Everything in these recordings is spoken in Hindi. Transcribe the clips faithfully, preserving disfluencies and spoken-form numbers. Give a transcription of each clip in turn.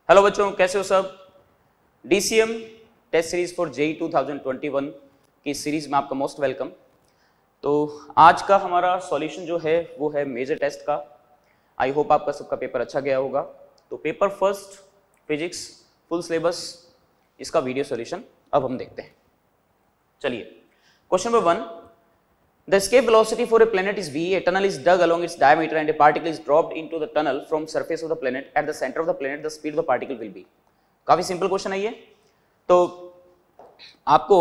हेलो बच्चों, कैसे हो सब। DCM test series for JEE two thousand twenty one की सीरीज में आपका मोस्ट वेलकम। तो आज का हमारा सॉल्यूशन जो है वो है मेजर टेस्ट का। आई होप आपका सबका पेपर अच्छा गया होगा। तो paper first physics full syllabus, इसका वीडियो सॉल्यूशन अब हम देखते हैं। चलिए, question number one, the escape velocity for a planet is v. A tunnel is dug along its diameter and a particle is dropped into the tunnel from surface of the planet. At the center of the planet, the speed of the particle will be. काफी सिंपल क्वेश्चन है ये। तो आपको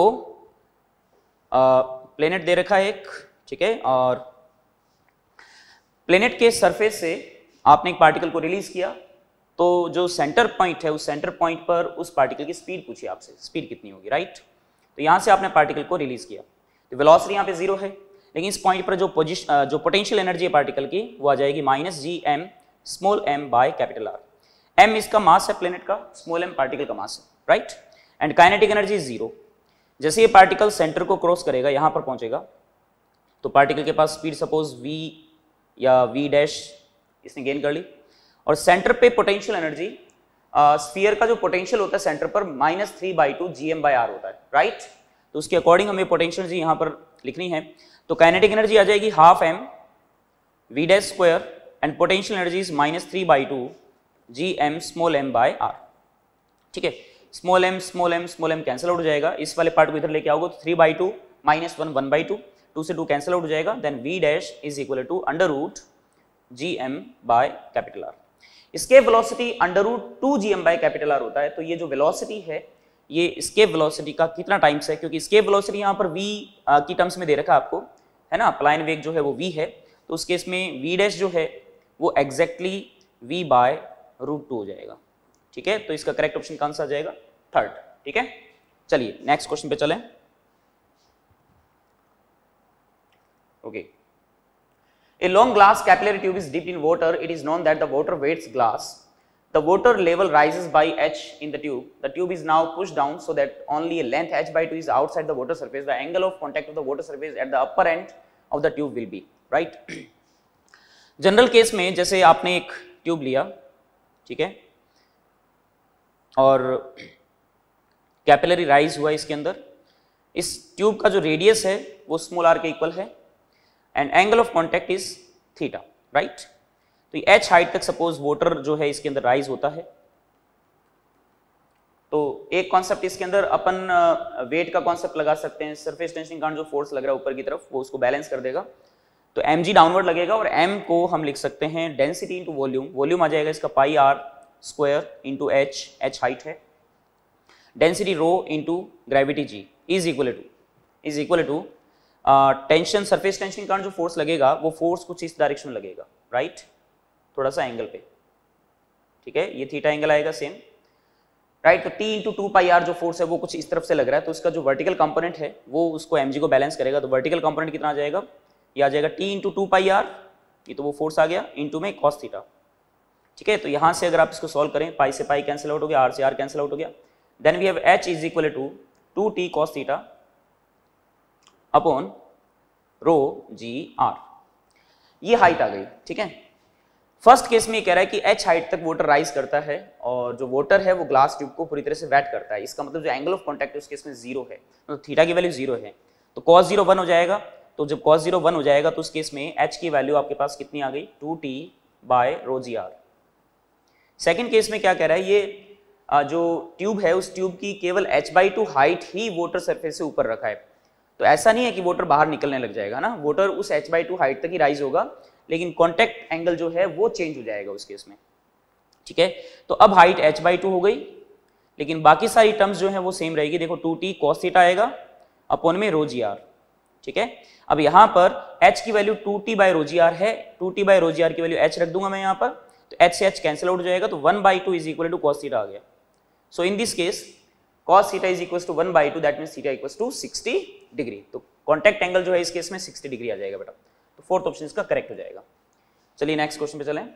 प्लेनेट दे रखा है एक, ठीक है, और प्लेनेट के सरफेस से आपने एक पार्टिकल को रिलीज किया। तो जो सेंटर पॉइंट है, उस सेंटर पॉइंट पर उस पार्टिकल की स्पीड पूछी आपसे, स्पीड कितनी होगी, राइट। तो यहां से आपने पार्टिकल को रिलीज किया, तो वेलोसिटी यहां पे जीरो है, लेकिन इस पॉइंट पर जो पोजिशन जो पोटेंशियल एनर्जी है पार्टिकल की वो आ जाएगी minus G M small M by capital R. M इसका मास है प्लेनेट का, स्मॉल एम पार्टिकल का मास है, right. And kinetic energy is zero. जैसे ये पार्टिकल सेंटर को क्रॉस करेगा, यहां पर पहुंचेगा, तो पार्टिकल के पास स्पीड सपोज v या v डैश इसने गेन कर ली, और सेंटर पे पोटेंशियल एनर्जी, स्फीयर का जो पोटेंशियल होता है सेंटर पर minus three by two G M by R होता है, राइट। तो उसके अकॉर्डिंग हमें पोटेंशियल एनर्जी यहां पर लिखनी है। तो काइनेटिक एनर्जी आ जाएगी half M V dash square and potential energy is minus three by two G M small M by R, ठीक है। Small M small M small M cancel out हो जाएगा, इस वाले पार्ट को इधर लेके आओगे तो three by two minus one one by two, two से टू कैंसिल आउट हो जाएगा, then V dash is equal to under root G M by capital R. इसके velocity under root two G M by capital R होता है। तो ये जो वेलोसिटी है ये escape वेलोसिटी का कितना टाइम्स है, क्योंकि escape वेलोसिटी यहाँ पर v की टर्म्स में दे रखा है आपको, है ना। प्लाइन वेग जो है वो v है, तो उस केस में v डैश जो है वो exactly v by root two हो जाएगा, ठीक है। तो इसका करेक्ट ऑप्शन कौन सा आ जाएगा, थर्ड, ठीक है। चलिए नेक्स्ट क्वेश्चन पे चलें। Okay, a long glass capillary tube is dipped in water. It is known that the water wets glass. The water level rises by h in the tube. The tube is now pushed down so that only a length h by two is outside the water surface. The angle of contact of the water surface at the upper end of the tube will be, right. General case में जैसे आपने एक ट्यूब लिया, ठीक है, और कैपिलरी राइज हुआ इसके अंदर। इस ट्यूब का जो रेडियस है वो स्मॉल आर के इक्वल है and angle of contact is theta, right. तो h हाइट तक सपोज वाटर जो है इसके अंदर राइज होता है। तो एक कॉन्सेप्ट इसके अंदर अपन वेट का कॉन्सेप्ट लगा सकते हैं। सरफेस टेंशन का जो फोर्स लग रहा है ऊपर की तरफ वो उसको बैलेंस कर देगा, तो mg डाउनवर्ड लगेगा, और m को हम लिख सकते हैं डेंसिटी इंटू वॉल्यूम। वॉल्यूम आ जाएगा इसका pi R square into H, H height है, density rho into gravity g is equal to is equal to tension, surface tension का जो फोर्स लगेगा वो फोर्स कुछ इस डायरेक्शन में लगेगा, राइट, थोड़ा सा एंगल पे, ठीक है। ये थीटा एंगल आएगा सेम, राइट। तो T into two pi R जो फोर्स है वो कुछ इस तरफ से लग रहा है, तो इसका जो वर्टिकल कंपोनेंट है वो उसको एमजी को बैलेंस करेगा। तो वर्टिकल कंपोनेंट कितना आ जाएगा, ये आ जाएगा T into two pi R, ये तो वो फोर्स आ गया, इंटू में कॉस थीटा, ठीक है। तो यहां से अगर आप इसको सॉल्व करें, पाई से पाई कैंसिल आउट हो गया, आर से आर कैंसिल आउट हो गया, then we have H is equal to two T cos theta upon rho G R. ये हाइट आ गई, ठीक है। फर्स्ट केस में ये कह रहा है कि h हाइट तक वाटर राइज करता है और जो वाटर है वो ग्लास ट्यूब को पूरी तरह से वेट करता है। इसका मतलब जो एंगल ऑफ कांटेक्ट है उस केस में जीरो है, तो थीटा की वैल्यू जीरो है, तो cos जीरो वन हो जाएगा। तो जब cos जीरो वन हो जाएगा तो उस केस में h की वैल्यू आपके पास कितनी आ गई, two T by rho G R. Second case में क्या कह रहा है, ये जो ट्यूब है उस ट्यूब की केवल h बाई टू हाइट ही वाटर सरफेस से ऊपर रखा है। तो ऐसा नहीं है कि वाटर बाहर निकलने लग जाएगा ना, वाटर उस h बाई टू हाइट तक ही राइज होगा, लेकिन कॉन्टैक्ट एंगल जो है वो चेंज हो जाएगा उस केस में, ठीक है। तो अब हाइट h बाई टू हो गई, लेकिन बाकी सारी टर्म्स जो है वो सेम रहेगी। देखो टू टी कॉस थीटा आएगा अपॉन में रो जी आर, ठीक है। अब यहाँ पर h की value two T by rho G R है, two T by rho G R की वैल्यू h रख दूंगा मैं यहाँ पर, तो h से h कैंसिल आउट हो जाएगा, तो one by two is equal to cos theta आ गया। So in this case cos theta is equal to one by two, that means theta equal to sixty degree. तो कॉन्टैक्ट एंगल जो है इस केस में सिक्सटी डिग्री आ जाएगा बेटा, तो फोर्थ ऑप्शन इसका करेक्ट हो जाएगा। चलिए नेक्स्ट क्वेश्चन पे चलें।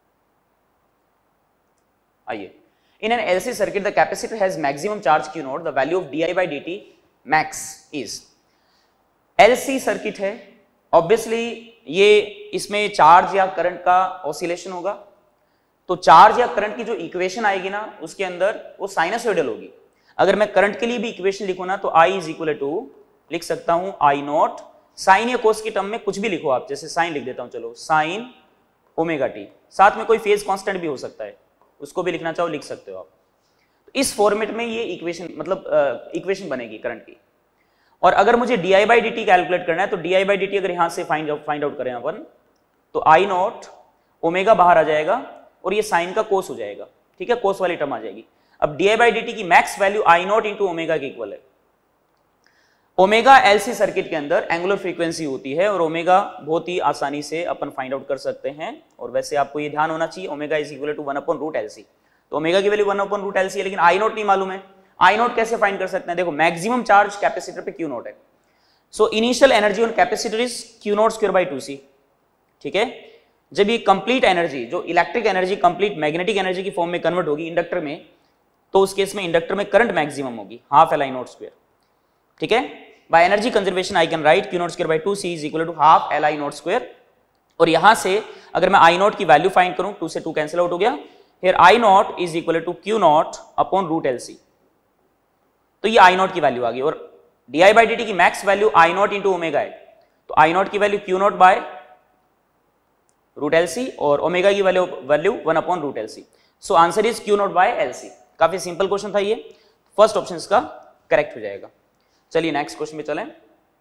आइए, in an LC circuit the capacitor has maximum charge Q not, the value of D by D T max is. LC circuit है, ऑब्वियसली ये इसमें चार्ज या करंट का ऑसिलेशन होगा, तो चार्ज या करंट की जो इक्वेशन आएगी ना उसके अंदर वो साइनसोइडल होगी। अगर मैं करंट के लिए भी इक्वेशन लिखूं ना तो I इज इक्वल टू लिख सकता हूं आई नॉट साइन या कोस की टर्म में कुछ भी लिखो आप, जैसे साइन लिख देता हूं, चलो साइन ओमेगा टी, साथ में कोई फेज कांस्टेंट भी हो सकता है, उसको भी लिखना चाहो लिख सकते हो आप। तो इस फॉर्मेट में ये इक्वेशन मतलब इक्वेशन uh, बनेगी करंट की। और अगर मुझे D I by D T calculate करना है तो D I by D T अगर यहां से फाइंड आउट फाइंड आउट करें अपन तो आई नॉट ओमेगा बाहर आ जाएगा और ये साइन का कोस हो जाएगा, ठीक है, कोस वाली टर्म आ जाएगी। अब D I by D T की max value I not into omega के इक्वल है। ओमेगा एलसी सर्किट के अंदर एंगुलर फ्रीक्वेंसी होती है और ओमेगा बहुत ही आसानी से अपन फाइंड आउट कर सकते हैं। और वैसे आपको ये ध्यान होना चाहिए omega is equal to one upon root LC, तो ओमेगा की value one upon root LC है, लेकिन आई नॉट नहीं मालूम है। आई नॉट कैसे फाइंड कर सकते हैं? देखो मैक्सिमम चार्ज कैपेसिटर पे क्यू नॉट है, so initial energy on capacitor is Q not square by two C, ठीक है। जब ये कंप्लीट एनर्जी जो electric energy complete magnetic energy की फॉर्म में कन्वर्ट होगी इंडक्टर में, तो उस केस में इंडक्टर में करंट मैक्सिमम होगी half L I not square, ठीक है। By energy conservation I can write Q not square by two C is equal to half L I not square. और यहां से अगर मैं आई नॉट की वैल्यू फाइंड करूं, टू से टू कैंसिल आउट हो गया, here I not is equal to Q not upon root L C, तो ये आई नॉट की वैल्यू आ गई। और D I by D T की max value I not into omega है, तो आई नॉट की value Q not by root L सी और ओमेगा की value value one upon root L C. So answer is Q not by L C. काफी सिंपल क्वेश्चन था ये, फर्स्ट ऑप्शन इसका करेक्ट हो जाएगा। चलिए नेक्स्ट क्वेश्चन पे चलें।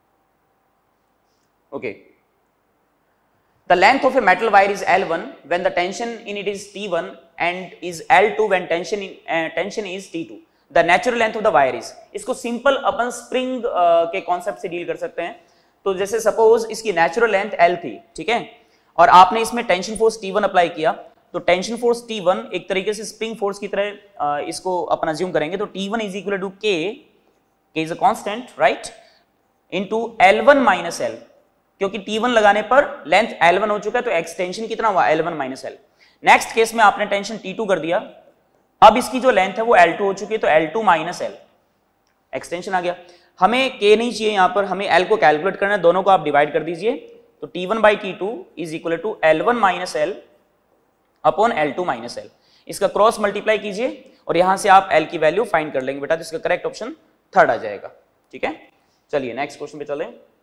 Okay, the length of a metal wire is L one when the tension in it is T one and is L two when tension in tension is T two. The natural length of the wire is, इसको सिंपल अपन स्प्रिंग uh, के कॉन्सेप्ट से डील कर सकते हैं। तो जैसे सपोज इसकी नेचुरल लेंथ एल थी, ठीक है, और आपने इसमें tension force T one apply किया, तो टेंशन फोर्स टी वन एक तरीके से स्प्रिंग फोर्स की तरह uh, इसको अपन अज्यूम करेंगे। तो T one is equal to K, K is a constant right, into L one minus L, क्योंकि टी वन लगाने पर लेंथ एल वन हो चुका है तो एक्सटेंशन कितना हुआ L one minus L. Next case में आपने टेंशन टी टू कर दिया, अब इसकी जो लेंथ है वो एल टू हो चुकी है, तो L two minus L extension आ गया। हमें के नहीं चाहिए यहां पर, हमें एल को कैलकुलेट करना है, दोनों को आप डिवाइड कर दीजिए, तो T one by T two is equal to L one minus L upon L two minus L. इसका क्रॉस मल्टीप्लाई कीजिए और यहां से आप एल की वैल्यू फाइंड कर लेंगे बेटा, तो इसका करेक्ट ऑप्शन थर्ड आ जाएगा, ठीक है। चलिए नेक्स्ट क्वेश्चन पे चलें।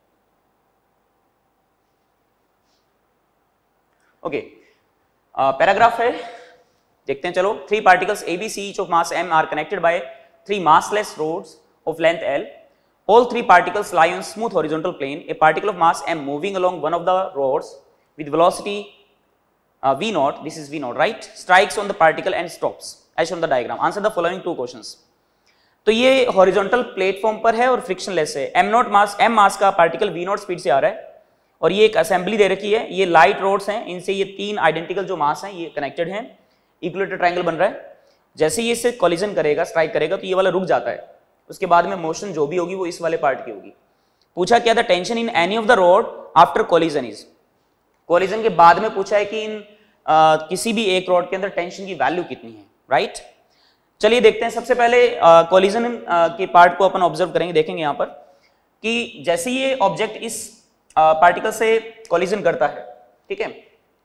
ओके, पैराग्राफ है, देखते हैं चलो। Three particles A B C each of mass m are connected by three massless rods of length L. All three particles lie on smooth horizontal plane. A particle of mass m moving along one of the rods with velocity uh, v naught, this is v naught, right, strikes on the particle and stops as shown the diagram. Answer the following two questions. तो ये हॉरिजॉन्टल प्लेटफॉर्म पर है और फ्रिक्शनलेस है। m not mass m mass का पार्टिकल v नॉट स्पीड से आ रहा है और ये एक असेंबली दे रखी है। ये लाइट रोड्स हैं, इनसे ये तीन आइडेंटिकल जो मास हैं ये कनेक्टेड हैं, इक्विलेटरल ट्रायंगल बन रहा है। जैसे ही इससे कोलिजन करेगा, स्ट्राइक करेगा, तो ये वाला रुक जाता है, उसके बाद में मोशन जो भी होगी वो इस वाले पार्ट की होगी। पूछा क्या था, tension in any of the rod after collision is, collision के बाद में पूछा है कि इन आ, किसी भी एक रोड के अंदर टेंशन की वैल्यू कितनी है, राइट। चलिए देखते हैं, सबसे पहले कोलिजन के पार्ट को अपन ऑब्जर्व करेंगे, देखेंगे यहाँ पर कि जैसे ये ऑब्जेक्ट इस पार्टिकल से कोलिजन करता है, ठीक है,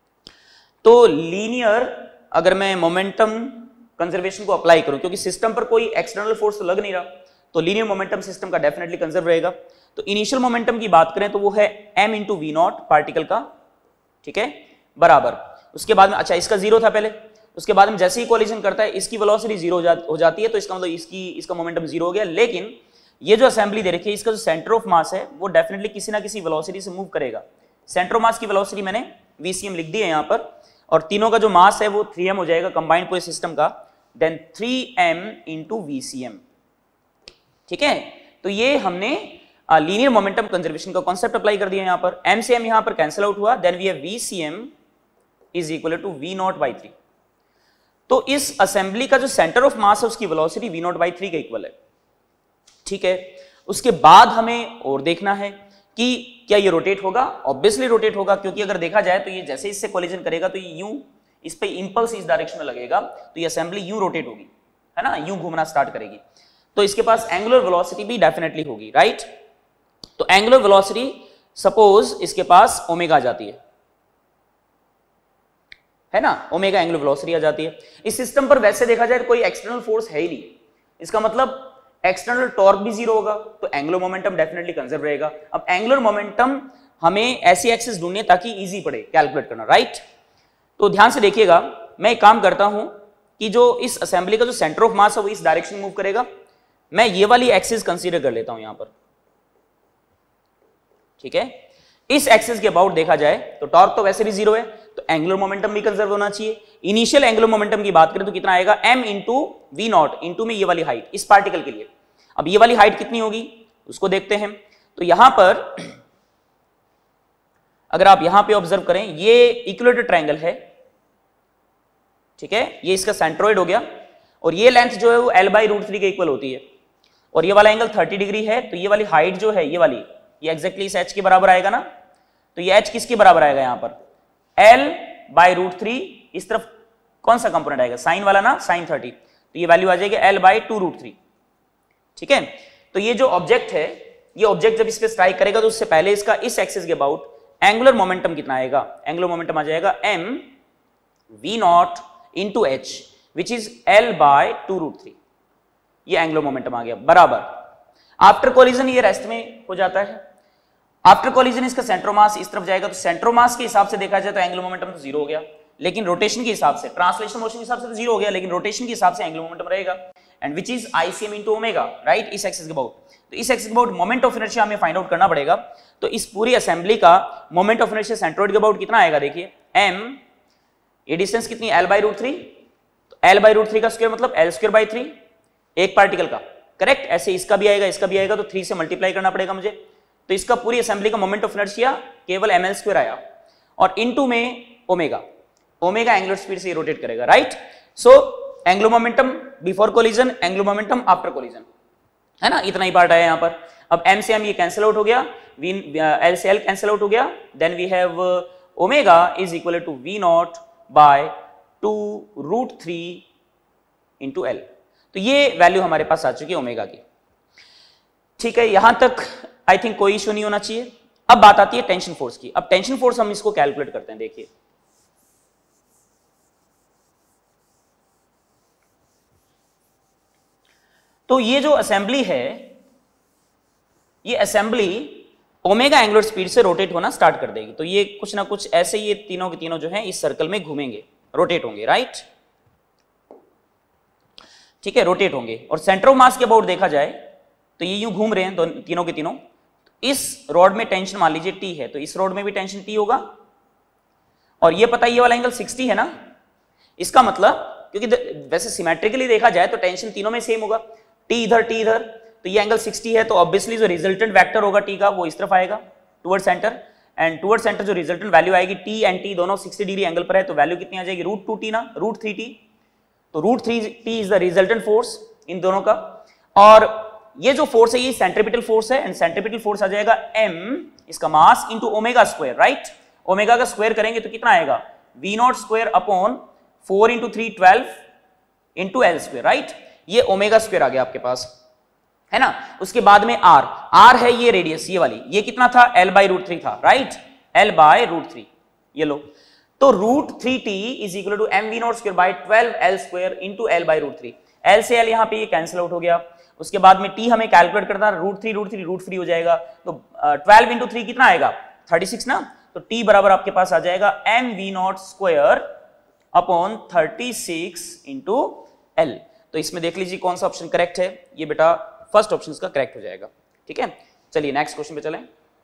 तो लीनियर अगर मैं मोमेंटम कंजर्वेशन को अप्लाई करूं, क्योंकि सिस्टम पर कोई एक्सटर्नल फोर्स तो लग नहीं रहा, तो लीनियर मोमेंटम सिस्टम का डेफिनेटली कंजर्व रहेगा। तो इनिशियल मोमेंटम की बात करें तो वो है m into V not particle का, ठीक है, बराबर। उसके बाद में, अच्छा इसका जीरो था पहले, उसके बाद में जैसे ही कोलिजन करता है इसकी वेलोसिटी जीरो हो, जा, हो जाती है, तो इसका मतलब इसकी इसका मोमेंटम जीरो हो गया। लेकिन ये जो असेंबली दे रखी है, इसका जो सेंटर ऑफ मास है वो डेफिनेटली किसी ना किसी वेलोसिटी से मूव करेगा। सेंटर ऑफ मास की वेलोसिटी मैंने वीसीएम लिख दी है यहाँ पर, और तीनों का जो मास है वो थ्री एम हो जाएगा कंबाइंड पूरे सिस्टम का, then three M into VCM, ठीक है। तो ये हमने लीनियर मोमेंटम कंजर्वेशन का कॉन्सेप्ट अप्लाई कर दिया यहाँ पर। m से m यहाँ पर कैंसिल आउट हुआ, then we have VCM is equal to V not by three. तो इस असेंबली का जो सेंटर ऑफ मास है उसकी velocity V not by three का इक्वल है, ठीक है। उसके बाद हमें और देखना है कि क्या ये रोटेट होगा, ऑब्वियसली रोटेट होगा, क्योंकि अगर देखा जाए तो ये जैसे इससे कोलिजन करेगा तो ये यूं इस पे इंपल्स इस डायरेक्शन में लगेगा, तो ये असेंबली यूं रोटेट होगी, है ना, यूं घूमना स्टार्ट करेगी, तो इसके पास एंगुलर वेलोसिटी भी डेफिनेटली होगी, राइट। तो एंगुलर वेलोसिटी सपोज इसके पास ओमेगा आ जाती है, है ना, ओमेगा एंगुलर वेलोसिटी आ जाती है। इस सिस्टम पर वैसे देखा जाए तो कोई एक्सटर्नल फोर्स है ही नहीं, इसका मतलब एक्सटर्नल टॉर्क भी जीरो होगा, तो एंगुलर मोमेंटम डेफिनेटली कंजर्व रहेगा। अब एंगुलर मोमेंटम हमें ऐसी एक्सिस ढूंढनी ताकि इजी पड़े कैलकुलेट करना, राइट। तो ध्यान से देखिएगा, मैं एक काम करता हूं कि जो इस असेंबली का जो सेंटर ऑफ मास है वो इस डायरेक्शन में मूव करेगा, मैं ये वाली एक्सिस कंसीडर कर लेता हूं यहां पर, ठीक है। इस एक्सिस के अबाउट देखा जाए तो टॉर्क तो वैसे भी जीरो है, तो एंगुलर मोमेंटम भी कंजर्व होना चाहिए। इनिशियल एंगुलर मोमेंटम की बात करें तो कितना आएगा, m into V not into में ये वाली हाइट इस पार्टिकल के लिए। अब ये वाली हाइट कितनी होगी उसको देखते हैं। तो यहां पर अगर आप यहां पे ऑब्जर्व करें, ये इक्विलेटरल ट्रायंगल है, ठीक है, ये इसका सेंट्रोइड हो गया, और ये लेंथ जो है वो l बाई रूट थ्री के इक्वल होती है, और ये वाला एंगल थर्टी डिग्री है, तो ये वाली हाइट जो है ये वाली ये एक्जैक्टली इस h के बराबर आएगा ना। तो ये h किसके बराबर आएगा यहां पर, l बाई रूट थ्री, इस तरफ कौन सा कंपोनेंट आएगा, साइन वाला ना, साइन थर्टी, तो ये वैल्यू आ जाएगी l by two root three, ठीक है। तो ये जो ऑब्जेक्ट है, ये ऑब्जेक्ट जब इस पे स्ट्राइक करेगा तो उससे पहले इसका इस एक्सिस के अबाउट एंगुलर मोमेंटम कितना आएगा, एंगुलर मोमेंटम आ जाएगा m v not into H which is l by two root three, ये एंगुलर मोमेंटम आ गया बराबर। आफ्टर कोलिजन ये रेस्ट में हो जाता है, आफ्टर कोलिजन इसका सेंटर मास इस तरफ जाएगा, तो सेंटर मास के हिसाब से देखा जाए तो एंगुलर मोमेंटम तो जीरो हो गया, लेकिन रोटेशन के हिसाब से, ट्रांसलेशन मोशन के हिसाब से तो जीरो हो गया, लेकिन रोटेशन के हिसाब से एंगुलर मोमेंटम रहेगा, and which is ICM into omega, right, इस एक्सिस के अबाउट। तो इस एक्सिस के अबाउट मोमेंट ऑफ इनर्शिया हमें फाइंड आउट करना पड़ेगा। तो इस पूरी असेंबली का मोमेंट ऑफ इनर्शिया सेंट्रोइड के अबाउट कितना आएगा, देखिए m, ये डिस्टेंस कितनी l बाई रूट थ्री, तो l बाई रूट थ्री का स्क्वायर मतलब l स्क्वायर बाई थ्री, एक पार्टिकल का, करेक्ट। ऐसे इसका भी आएगा, इसका भी आएगा, तो थ्री से मल्टीप्लाई करना पड़ेगा मुझे। तो इसका पूरी असेंबली का मोमेंट ऑफ इनर्शिया केवल एम एल स्क्वायर आया, और इनटू में ओमेगा, ओमेगा एंगुलर स्पीड से रोटेट करेगा, right. So angular momentum before collision, angular momentum after collision, है ना, इतना ही पार्ट आया यहां पर। अब m से m ये कैंसिल आउट हो गया, v l से l कैंसिल आउट हो गया, then we have omega is equal to v not by two root three into L. तो ये वैल्यू हमारे पास आ चुकी है ओमेगा की, ठीक है। यहां तक आई थिंक कोई इश्यू नहीं होना चाहिए। अब बात आती है टेंशन फोर्स की। अब टेंशन फोर्स हम इसको कैलकुलेट करते हैं, देखिए तो ये जो असेंबली है, ये असेंबली ओमेगा एंगुलर स्पीड से रोटेट होना स्टार्ट कर देगी। तो ये कुछ ना कुछ ऐसे ये तीनों के तीनों जो हैं इस सर्कल में घूमेंगे, रोटेट होंगे, राइट, ठीक है, रोटेट होंगे। और सेंटर ऑफ मास के अबाउट देखा जाए तो ये यूं घूम रहे हैं, दोनों तीनों के तीनों। इस रॉड में टेंशन मान लीजिए टी है, तो इस रॉड में भी टेंशन टी होगा, और ये पता है ये वाला एंगल सिक्सटी है ना, इसका मतलब क्योंकि वैसे सिमेट्रिकली देखा जाए तो टेंशन तीनों में सेम होगा, टी इधर टी इधर, तो ये एंगल सिक्सटी है, तो ऑब्वियसली जो रिजल्टेंट वेक्टर होगा टी का वो इस तरफ आएगा toward centre, and toward centre जो रिजल्टेंट वैल्यू आएगी, टी एंड टी दोनों सिक्सटी डिग्री एंगल पर है, तो वैल्यू कितनी आ जाएगी, रूट टू टी ना, रूट थ्री टी। तो root three T is the resultant force in दोनों का, और ये जो फोर्स है ये सेंट्रीपिटल फोर्स है, एंड सेंट्रीपिटल फोर्स आ जाएगा m, इसका mass into omega square, right. Omega का स्क्वायर करेंगे तो कितना आएगा, V not square upon four into three twelve into L square, right. ये ओमेगा स्क्वायर आ गया आपके पास, है ना। उसके बाद में r, r है ये रेडियस, ये वाली, ये कितना था, l बाई रूट थ्री था, right, l by root three, ये लो। तो root three T is equal to M V not square by twelve L square into L by root three. L से एल यहाँ पे ये कैंसिल आउट हो गया। उसके बाद में टी हमें कैलकुलेट करना, root three root three root three हो जाएगा, तो ट्वेल्व इंटू थ्री कितना आएगा, थर्टी सिक्स ना। तो टी बराबर आपके पास आ जाएगा M V not square upon thirty six into L. तो इसमें देख लीजिए कौन सा ऑप्शन करेक्ट है, ये बेटा फर्स्ट ऑप्शन का करेक्ट हो जाएगा, ठीक है। चलिए नेक्स्ट क्वेश्चन पे चलें।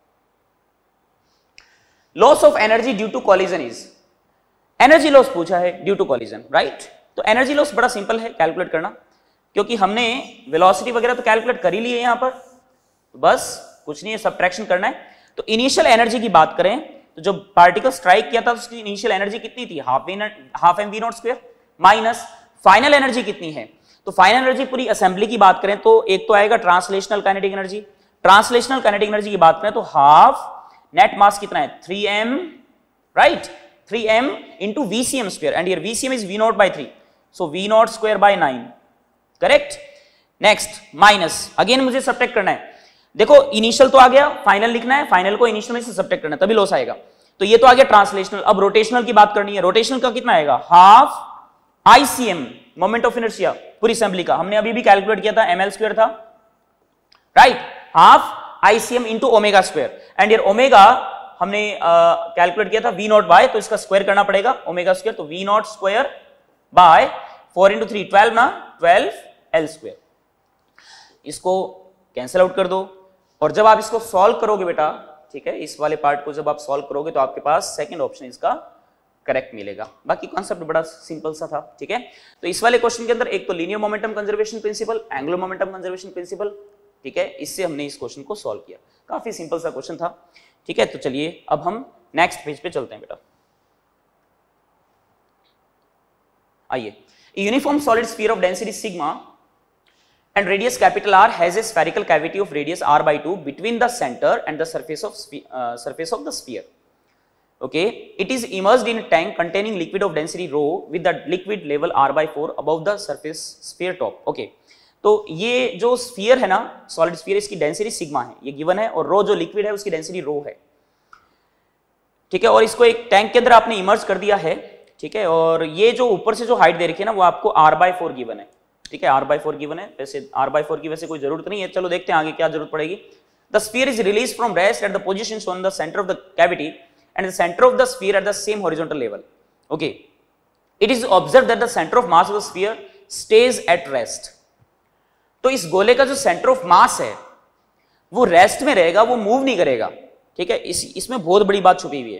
Loss of energy due to collision is, energy loss पूछा है ड्यू टू कॉलिजन, राइट। तो एनर्जी लॉस बड़ा सिंपल है कैलकुलेट करना, क्योंकि हमने वेलोसिटी वगैरह तो कैलकुलेट कर ही ली है यहां पर, तो बस कुछ नहीं है, सब्ट्रैक्शन करना है। तो इनिशियल एनर्जी की बात करें तो जो पार्टिकल स्ट्राइक किया था उसकी इनिशियल एनर्जी कितनी थी, half V half M V not square, minus final energy कितनी है। तो फाइनल एनर्जी पूरी असेंबली की बात करें तो एक तो आएगा translational kinetic energy, translational kinetic energy की बात करें तो हाफ नेट मास कितना है, three M, right, three M into VCM square, and here VCM is V not by three, so V not square by nine, correct. Next minus, again मुझे सब्ट्रैक्ट करना है। देखो इनिशियल तो आ गया, फाइनल लिखना है, फाइनल को इनिशियल में से सब्ट्रैक्ट करना है, तभी लॉस आएगा। तो ये तो आ गया ट्रांसलेशनल। अब रोटेशनल की बात करनी है। रोटेशनल का कितना आएगा? Half ICM moment of inertia पूरी असेंबली का, हमने अभी भी कैलकुलेट किया था, एमएल स्क्वायर था, right, half ICM into omega square, and यार ओमेगा हमने कैलकुलेट uh, किया था वी नॉट बाय, तो इसका स्क्वायर करना पड़ेगा ओमेगा स्क्वायर, तो V not square by four into three twelve ना, ट्वेल्व एल स्क्वायर। इसको कैंसिल आउट कर दो, और जब आप इसको सॉल्व करोगे बेटा, ठीक है, इस वाले पार्ट को जब आप सॉल्व करोगे तो आपके पास सेकंड ऑप्शन इसका करेक्ट मिलेगा। बाकी कॉन्सेप्ट बड़ा सिंपल सा था, ठीक है। तो इस वाले क्वेश्चन के अंदर एक तो linear momentum conservation principle, angular momentum conservation principle, ठीक है, इससे हमने इस क्वेश्चन को सॉल्व किया। काफी सिंपल सा क्वेश्चन था, ठीक है। तो चलिए अब हम नेक्स्ट पेज पे चलते हैं बेटा। आइए, uniform solid sphere of density sigma and radius capital R has a spherical cavity of radius R by two between the center and the surface of uh, surface of the sphere. Okay, it is immersed in a tank containing liquid of density rho with the liquid level R by four above the surface sphere top. Okay, तो ये जो स्फीयर है ना, सॉलिड स्फीयर, इसकी डेंसिटी सिग्मा है, ये गिवन है, और रो जो लिक्विड है उसकी डेंसिटी रो है, ठीक है। और इसको एक टैंक के अंदर आपने इमर्ज कर दिया है, ठीक है। और ये जो ऊपर से जो हाइट दे रखी है ना, वो आपको आर बाय फोर गिवन है, ठीक है, आर बाय फोर गिवन है। वैसे आर बाय फोर की वैसे कोई जरूरत नहीं है, चलो देखते हैं आगे क्या जरूरत पड़ेगी। The sphere is release from rest at the position shown the centre of the cavity and the centre of the sphere at the same horizontal level. Okay, it is observe that the centre of mass of the sphere stays at rest. तो इस गोले का जो सेंटर ऑफ मास है वो रेस्ट में रहेगा, वो मूव नहीं करेगा, ठीक है। इस इसमें बहुत बड़ी बात छुपी हुई है।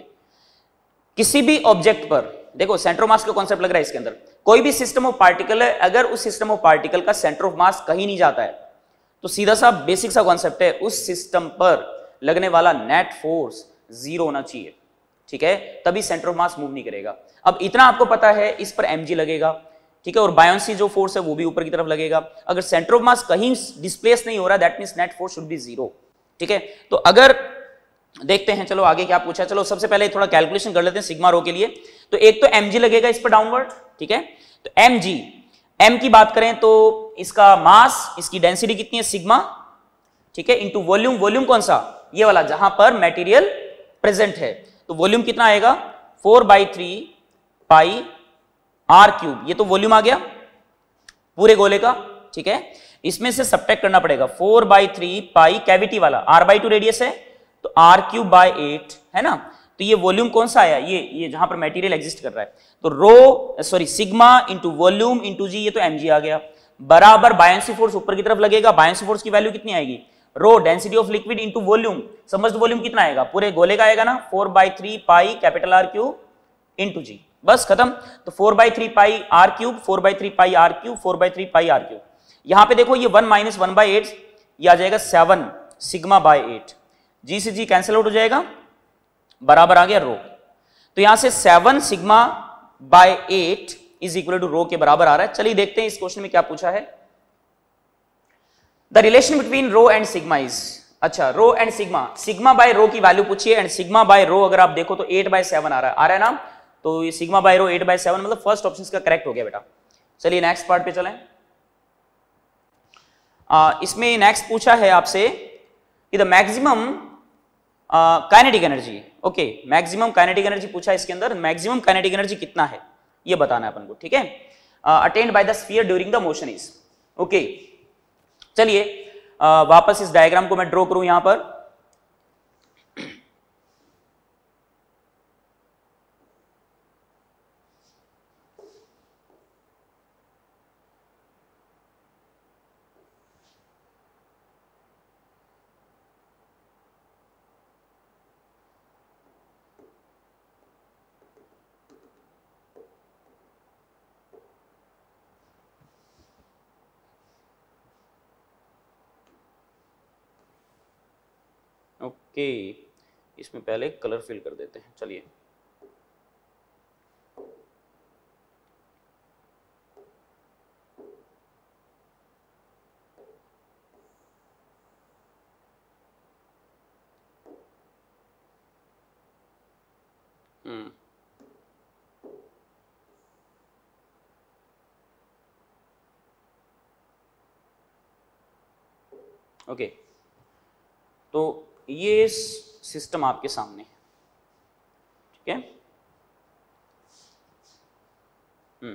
किसी भी ऑब्जेक्ट पर देखो, सेंटर ऑफ मास का कॉन्सेप्ट लग रहा है इसके अंदर, कोई भी सिस्टम ऑफ पार्टिकल है, अगर उस सिस्टम ऑफ पार्टिकल का सेंटर ऑफ मास कहीं नहीं जाता है, तो सीधा सा बेसिक सा कॉन्सेप्ट है, उस सिस्टम पर लगने वाला नेट फोर्स जीरो होना चाहिए, ठीक है, तभी सेंटर ऑफ मास मूव नहीं करेगा। अब इतना आपको पता है, इस पर एमजी लगेगा, ठीक है, और बायोंसी जो फोर्स है वो भी ऊपर की तरफ लगेगा। अगर सेंटर ऑफ मास कहीं डिस्प्लेस नहीं हो रहा, that means net force should be zero, ठीक है। तो अगर देखते हैं, चलो आगे क्या पूछा, चलो सबसे पहले थोड़ा कैलकुलेशन कर लेते हैं सिग्मा रो के लिए। तो एक तो mg लगेगा इस पर डाउनवर्ड, ठीक है। तो mg, m की बात करें तो इसका मास, इसकी डेंसिटी कितनी है सिग्मा, ठीक है, इनटू वॉल्यूम। वॉल्यूम कौन सा? ये वाला जहां पर मटेरियल प्रेजेंट है। तो वॉल्यूम कितना आएगा? Four by three pi R cube, ये तो वॉल्यूम आ गया पूरे गोले का, ठीक है। इसमें से सब्ट्रैक्ट करना पड़ेगा four by three pi cavity वाला, आर बाई टू रेडियस है, तो आर क्यूब बाय एट है ना। तो ये वॉल्यूम कौन सा आया? ये ये जहां पर मटेरियल एग्जिस्ट कर रहा है। तो rho sorry sigma into volume into G, ये तो एमजी आ गया, बराबर बायोंसी फोर्स ऊपर की तरफ लगेगा। बायोंसी फोर्स की वैल्यू कितनी आएगी? Rho density of liquid into volume, समझ दो वॉल्यूम कितना आएगा? पूरे गोले का आएगा ना, four by three pi capital R cube into G, बस खत्म। तो four by three pi R cube, four by three pi R cube, four by three pi R cube. यहां पे देखो ये one minus one by eight, ये आ जाएगा seven sigma by eight, G से जी कैंसिल आउट हो जाएगा, बराबर आ गया रो। तो यहां से seven sigma by eight is equal to rho के बराबर आ रहा है। चलिए देखते हैं इस क्वेश्चन में क्या पूछा है। The relation between rho and sigma is, अच्छा rho and sigma, sigma by rho की वैल्यू पूछिए, एंड सिग्मा बाय रो अगर आप देखो तो एट बाय सेवन आ रहा है, आ रहा है ना। तो ये sigma by rho eight by seven, मतलब फर्स्ट ऑप्शन का करेक्ट हो गया बेटा। चलिए नेक्स्ट पार्ट पे चलें। आ, इसमें नेक्स्ट पूछा है आपसे कि the maximum kinetic energy, okay, maximum kinetic energy पूछा है इसके अंदर, मैक्सिमम काइनेटिक एनर्जी कितना है ये बताना है अपन को, ठीक है। Attained by the sphere during the motion is, okay. चलिए uh, वापस इस डायग्राम को मैं ड्रॉ करूं यहां पर। ओके, इसमें पहले कलर फिल कर देते हैं। चलिए हम्म ओके, तो ये सिस्टम आपके सामने है, ठीक है। हम्म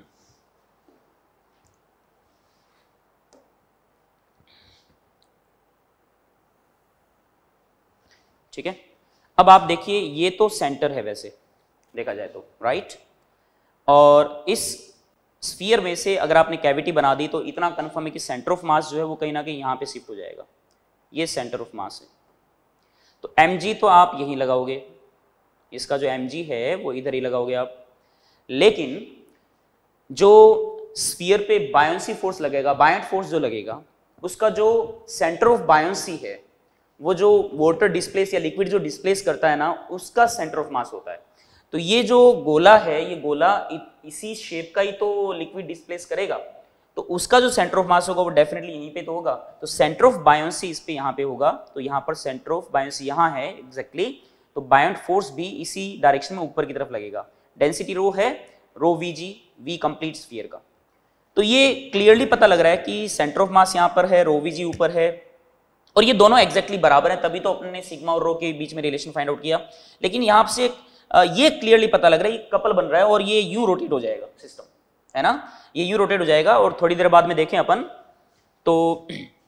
ठीक है। अब आप देखिए ये तो सेंटर है वैसे देखा जाए तो, राइट, और इस स्फीयर में से अगर आपने कैविटी बना दी तो इतना कंफर्म है कि सेंटर ऑफ मास जो है वो कहीं ना कहीं यहां पे शिफ्ट हो जाएगा। ये सेंटर ऑफ मास है, तो mg तो आप यहीं लगाओगे, इसका जो mg है वो इधर ही लगाओगे आप, लेकिन जो स्फीयर पे बायोंसी फोर्स लगेगा, बायंट फोर्स जो लगेगा, उसका जो सेंटर ऑफ बायोंसी है, वो जो वाटर डिस्प्लेस या लिक्विड जो डिस्प्लेस करता है ना, उसका सेंटर ऑफ मास होता है। तो ये जो गोला है, ये गोला इसी शेप का ही तो लिक्विड डिस्प्लेस करेगा, तो उसका जो सेंटर ऑफ मास होगा वो डेफिनेटली यहीं पे तो होगा। तो सेंटर ऑफ बायोंसी इस पे यहाँ पे होगा, तो यहाँ पर सेंटर ऑफ बायोंसी यहाँ है एग्जैक्टली, तो बायंट फोर्स भी इसी डायरेक्शन में ऊपर की तरफ लगेगा। डेंसिटी रो है rho V G, V complete sphere का। तो ये क्लियरली पता लग रहा है कि सेंटर ऑफ मास यहाँ पर है, रो वी जी ऊपर है, और ये दोनों एग्जैक्टली बराबर हैं, तभी तो अपने सिग्मा और रो के बीच में रिलेशन फाइंड आउट किया। लेकिन यहाँ से ये क्लियरली पता लग रहा है ये कपल बन रहा है और ये यू रोटेट हो जाएगा सिस्टम, है ना, ये यू रोटेट हो जाएगा। और थोड़ी देर बाद में देखें अपन तो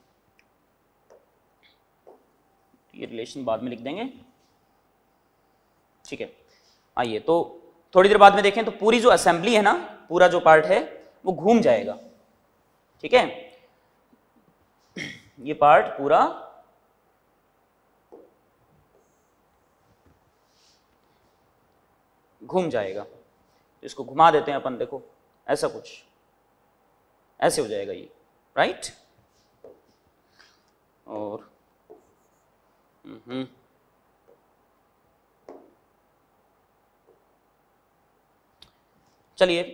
ये रिलेशन बाद में लिख देंगे, ठीक है। आइए तो थोड़ी देर बाद में देखें तो पूरी जो असेंबली है ना, पूरा जो पार्ट है वो घूम जाएगा, ठीक है। ये पार्ट पूरा घूम जाएगा, तो इसको घुमा देते हैं अपन, देखो ऐसा कुछ ऐसे हो जाएगा ये, राइट। और हम्म चलिए,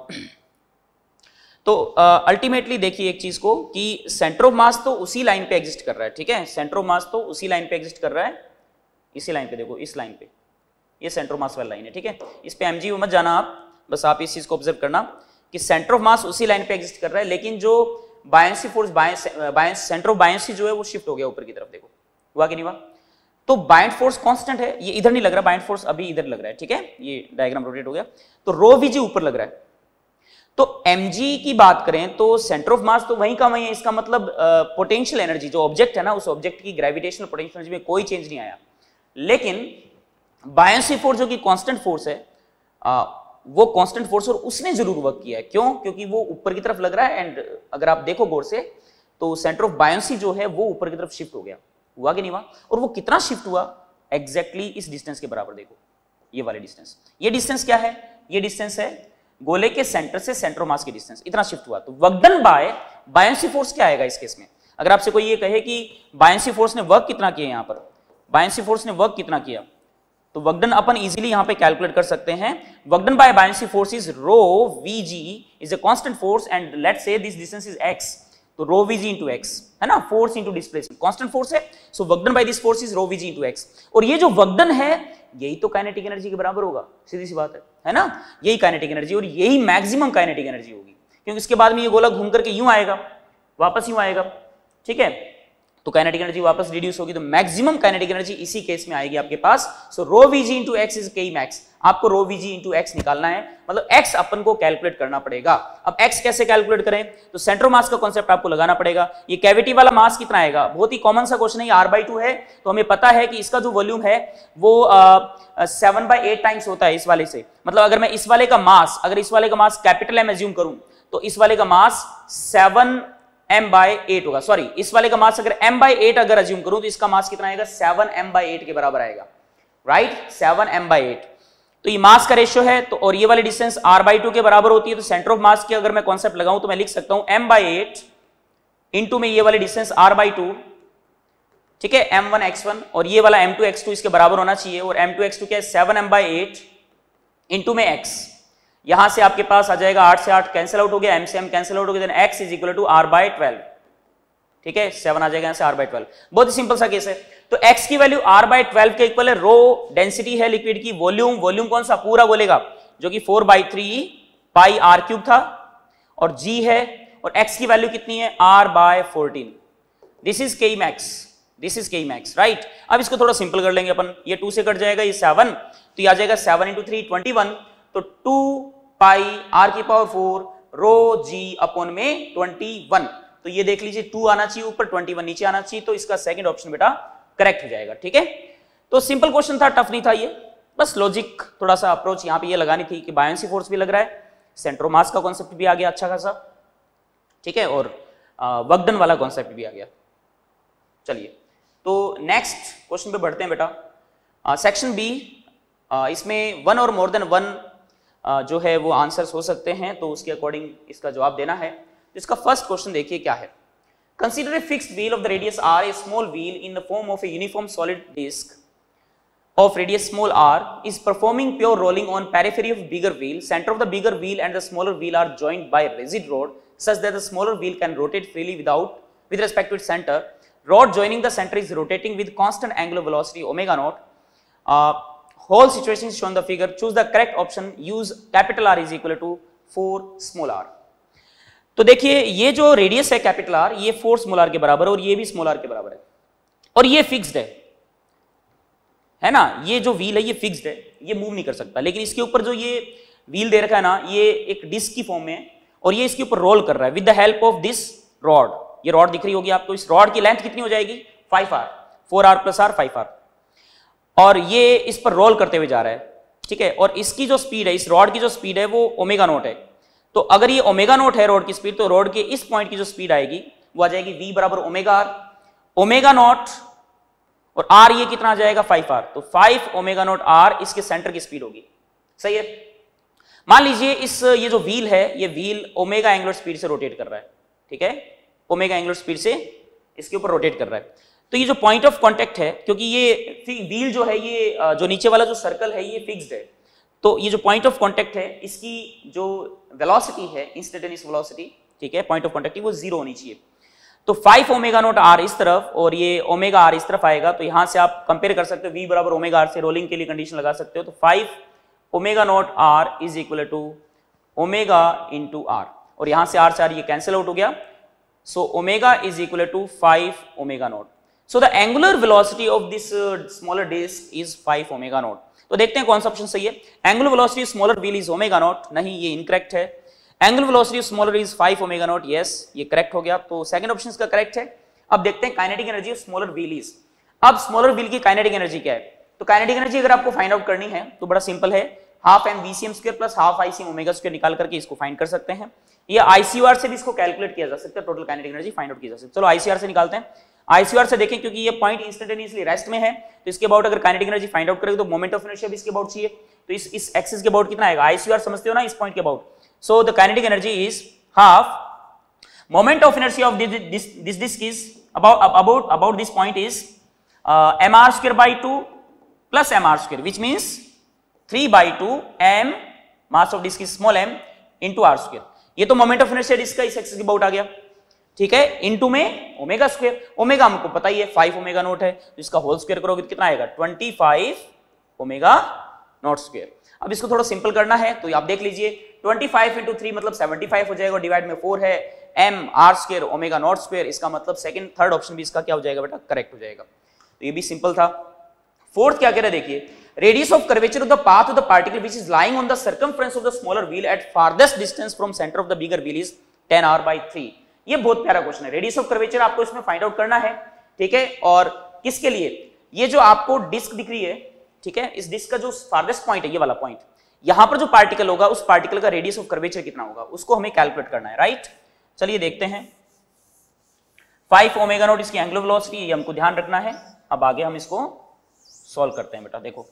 तो अल्टीमेटली uh, देखिए एक चीज को कि सेंटर ऑफ मास तो उसी लाइन पे एग्जिस्ट कर रहा है, ठीक है। सेंटर ऑफ मास तो उसी लाइन पे एग्जिस्ट कर रहा है, इसी लाइन पे, देखो इस लाइन पे, ये सेंटर ऑफ मास वाली लाइन है, ठीक है। इस पे एमजी मत जाना आप, बस आप इस चीज को ऑब्जर्व करना कि सेंटर ऑफ मास उसी लाइन पे एग्जिस्ट कर रहा है, लेकिन जो buoyancy force, buoyancy centre of buoyancy जो है वो शिफ्ट हो गया ऊपर की तरफ, देखो हुआ कि नहीं हुआ। तो बायंट फोर्स कांस्टेंट है, ये इधर नहीं लग रहा, बायंट फोर्स अभी इधर लग रहा है, ठीक है। ये डायग्राम रोटेट हो गया, तो रो वीजी ऊपर लग रहा है। तो mg की बात करें तो सेंटर ऑफ मास तो वहीं का वहीं है, इसका मतलब पोटेंशियल uh, एनर्जी जो ऑब्जेक्ट है ना, उस ऑब्जेक्ट की ग्रेविटेशनल पोटेंशियल एनर्जी में कोई चेंज नहीं आया। लेकिन बायंसी फोर्स जो कि कांस्टेंट फोर्स है, uh, वो कांस्टेंट फोर्स और उसने जरूर वर्क किया है। क्यों? क्योंकि वो ऊपर की तरफ लग रहा है, एंड अगर आप देखो गौर से तो सेंटर ऑफ बायंसी जो है वो ऊपर की तरफ शिफ्ट हो गया, हुआ कि नहीं हुआ। और वो कितना शिफ्ट हुआ, एग्जैक्टली exactly इस डिस्टेंस के बराबर, देखो ये वाले डिस्टेंस। ये डिस्टेंस क्या है? ये डिस्टेंस है गोले के सेंटर से सेंटर ऑफ मास की डिस्टेंस, इतना शिफ्ट हुआ। तो work done by buoyancy force क्या आएगा इस केस में? अगर आपसे कोई ये कहे कि बायंसी फोर्स ने वर्क कितना किया, यहां पर बायंसी फोर्स ने वर्क कितना किया, तो वर्क डन अपन इजीली यहां पे कैलकुलेट कर सकते हैं। Work done by buoyancy force is rho VG is a constant force and let's say this distance is X, तो रो वीजी इंटू एक्स है ना, force into displacement, constant force है, so work done by this force is rho VG into X. और ये जो वर्क डन है यही तो काइनेटिक एनर्जी के बराबर होगा, सीधी सी बात है, है ना। यही काइनेटिक एनर्जी और यही मैक्सिमम काइनेटिक एनर्जी होगी, क्योंकि इसके बाद में ये गोला घूम करके यूं आएगा, वापस यूं आएगा, ठीक है। तो काइनेटिक एनर्जी वापस रिड्यूस होगी, तो मैक्सिमम काइनेटिक एनर्जी इसी केस में आएगी आपके पास। So rho VG into X is K max, आपको रो वीजी इंटू एक्स निकालना है, मतलब एक्स अपन को कैलकुलेट करना पड़ेगा। अब एक्स कैसे कैलकुलेट करें, तो सेंटर मास का कॉन्सेप्ट आपको लगाना पड़ेगा। ये कैविटी वाला मास कितना आएगा, बहुत ही कॉमन सा क्वेश्चन है, आर बाई टू है, तो हमें पता है कि इसका जो वॉल्यूम है वो सेवन बाई एट टाइम्स होता है इस वाले से। मतलब अगर मैं इस वाले का मास, अगर इस वाले का मास कैपिटल एम एज्यूम करूं, तो इस वाले का mass seven M by eight होगा, सॉरी इस वाले का मास अगर m बाई एट अगर अज्यूम करूं तो इसका मास कितना आएगा, सेवन एम बाई एट के बराबर आएगा, right, seven M by eight. तो ये मास का रेशियो है, तो और ये वाली डिस्टेंस r बाई टू के बराबर होती है। तो सेंटर ऑफ मास की अगर मैं कॉन्सेप्ट लगाऊं तो मैं लिख सकता हूं m बाई एट इंटू में ये वाली डिस्टेंस r बाई टू, ठीक है, एम वन एक्स वन, और ये वाला एम टू एक्स टू इसके बराबर होना चाहिए, और एम टू एक्स टू क्या है, seven M by eight into में x, यहां से आपके पास आ जाएगा आठ से आठ कैंसिल आउट हो गया, m से m कैंसिल आउट हो गया, then x is equal to r by twelve, ठीक है, सेवन आ जाएगा यहां से r बाय ट्वेल्व। बहुत ही सिंपल सा केस है। तो x की वैल्यू r बाय ट्वेल्व के इक्वल है, रो डेंसिटी है लिक्विड की, वॉल्यूम वॉल्यूम कौन सा, पूरा बोलेगा, जो कि four by three pi R cube था, और g है, और x की वैल्यू कितनी है, r by fourteen, this is K max, this is K max, right. अब इसको थोड़ा सिंपल कर लेंगे अपन, ये टू से कट जाएगा, ये सेवन, तो ये आ जाएगा seven into three twenty one, तो टू पाई आर की power four rho G upon में ट्वेंटी वन, तो ये देख लीजिए टू आना चाहिए ऊपर, ट्वेंटी वन नीचे आना चाहिए, तो इसका सेकंड ऑप्शन बेटा करेक्ट हो जाएगा, ठीक है। तो सिंपल क्वेश्चन था, टफ नहीं था ये, बस लॉजिक थोड़ा सा अप्रोच यहाँ पे ये लगानी थी कि बायोंसी फोर्स भी लग रहा है, सेंटर ऑफ मास का कॉन्सेप्ट भी आ गया अच्छा खासा, ठीक है, और वर्क डन वाला कॉन्सेप्ट भी आ गया। चलिए तो नेक्स्ट क्वेश्चन पे बढ़ते हैं बेटा। सेक्शन बी, इसमें वन और मोर देन वन जो है वो आंसर्स हो सकते हैं, तो उसके अकॉर्डिंग इसका जवाब देना है। तो इसका फर्स्ट क्वेश्चन देखिए क्या है। Consider a fixed wheel of the radius R, a small wheel in the form of a uniform solid disc of radius small r is performing pure rolling on periphery of bigger wheel. Center of the bigger wheel and the smaller wheel are joined by rigid rod such that the smaller wheel can rotate freely without with respect to its center. Rod joining the center is rotating with constant angular velocity omega naught. Uh, whole situation is shown in the figure. Choose the correct option. Use capital R is equal to four small r. तो देखिए ये जो रेडियस है कैपिटल आर, ये फोर स्मॉल आर के बराबर है और ये भी स्मॉल आर के बराबर है, और ये फिक्स्ड है है ना। ये जो व्हील है ये फिक्स्ड है, ये मूव नहीं कर सकता, लेकिन इसके ऊपर जो ये व्हील दे रखा है ना, ये एक डिस्क की फॉर्म में है और ये इसके ऊपर रोल कर रहा है with the help of this rod. ये रॉड दिख रही होगी आपको, इस रॉड की लेंथ कितनी हो जाएगी, five R, four R plus R five R, और ये इस पर रोल करते हुए जा रहा है, ठीक है। और इसकी जो स्पीड है, इस रॉड की जो स्पीड है वो ओमेगा नोट है। तो अगर ये ओमेगा नोट है रॉड की स्पीड, तो रॉड के इस पॉइंट की जो स्पीड आएगी वो आ जाएगी v बराबर ओमेगा आर, ओमेगा नोट और आर ये कितना आ जाएगा फाइव आर, तो फाइव ओमेगा नोट आर इसके सेंटर की स्पीड होगी, सही है। मान लीजिए इस ये जो व्हील है, ये व्हील ओमेगा एंगुलर स्पीड से रोटेट कर रहा है, ठीक है, ओमेगा एंगुलर स्पीड से इसके ऊपर रोटेट कर रहा है। तो ये जो पॉइंट ऑफ कांटेक्ट है, क्योंकि ये व्हील जो है, ये जो नीचे वाला जो सर्कल है ये फिक्स्ड है, तो ये जो पॉइंट ऑफ कांटेक्ट है इसकी जो वेलोसिटी है, इंस्टेंटेनियस वेलोसिटी, ठीक है, पॉइंट ऑफ कांटेक्ट की वो जीरो होनी चाहिए। तो फाइव ओमेगा नोट आर इस तरफ और ये ओमेगा आर इस तरफ आएगा, तो यहां से आप कंपेयर कर सकते हो, v बराबर ओमेगा आर से रोलिंग के लिए कंडीशन लगा सकते हो। तो five omega naught R is equal to omega into R, और यहां से आर से आर ये कैंसिल आउट हो गया, so omega is equal to five omega naught. So the angular velocity of this smaller disc is five omega naught. तो देखते हैं कौन सा ऑप्शन सही है। Angular velocity smaller wheel is omega naught, नहीं ये इनकरेक्ट है। Angular velocity smaller is five omega naught, yes ये करेक्ट हो गया, तो सेकंड ऑप्शन इसका करेक्ट है। अब देखते हैं kinetic energy of smaller wheel is. अब स्मॉलर व्हील की काइनेटिक एनर्जी क्या है, तो काइनेटिक एनर्जी अगर आपको फाइंड आउट करनी है तो बड़ा सिंपल है, half M VCM square plus half ICM omega square निकाल करके इसको फाइंड कर सकते हैं, या आईसीआर से भी इसको कैलकुलेट किया जा सकता है, total kinetic energy find out की जा सकती है। चलो आईसीआर से निकालते हैं। आईसीआर से देखें, क्योंकि ये पॉइंट इंस्टेंटेनियसली रेस्ट में है, तो इसके अबाउट अगर काइनेटिक एनर्जी फाइंड आउट करेंगे तो मोमेंट ऑफ इनर्शिया भी इसके अबाउट चाहिए, तो इस इस एक्सिस के अबाउट कितना आएगा, आईसीआर समझते हो ना, इस पॉइंट के about. So the kinetic energy is half moment of inertia of this this, this disk is about about about this point is uh, mr square by two plus mr square, which means three by two m mass of disk is small m into r square। ये तो moment of inertia disk का इस एक्सिस के अबाउट आ गया, ठीक है, इनटू में ओमेगा स्क्वायर, ओमेगा हमको पता ही है फाइव ओमेगा नोट है, तो इसका होल स्क्वायर करोगे तो कितना आएगा, twenty five omega naught square. अब इसको थोड़ा सिंपल करना है, तो आप देख लीजिए ट्वेंटी फाइव इंटू थ्री मतलब सेवेंटी फाइव हो जाएगा, डिवाइड में फोर है, m r square omega naught square, इसका मतलब सेकंड थर्ड ऑप्शन भी इसका क्या हो जाएगा बेटा, करेक्ट हो जाएगा। तो ये भी सिंपल था। फोर्थ क्या कह रहा है देखिए, radius of curvature of the path of the particle which is lying on the circumference of the smaller wheel at farthest distance from centre of the bigger wheel is ten R by three. ये बहुत प्यारा क्वेश्चन है, रेडियस ऑफ कर्वेचर आपको इसमें फाइंड आउट करना है, ठीक है, और किसके लिए, ये जो आपको डिस्क दिख रही है, ठीक है, इस डिस्क का जो फारदेस्ट पॉइंट है, ये वाला पॉइंट, यहां पर जो पार्टिकल होगा उस पार्टिकल का रेडियस ऑफ कर्वेचर कितना होगा उसको हमें कैलकुलेट करना है, राइट। चलिए देखते हैं, फाइव ओमेगा नॉट इसकी एंगुलर वेलोसिटी, ये हमको ध्यान रखना है। अब आगे हम इसको सॉल्व करते हैं बेटा, देखो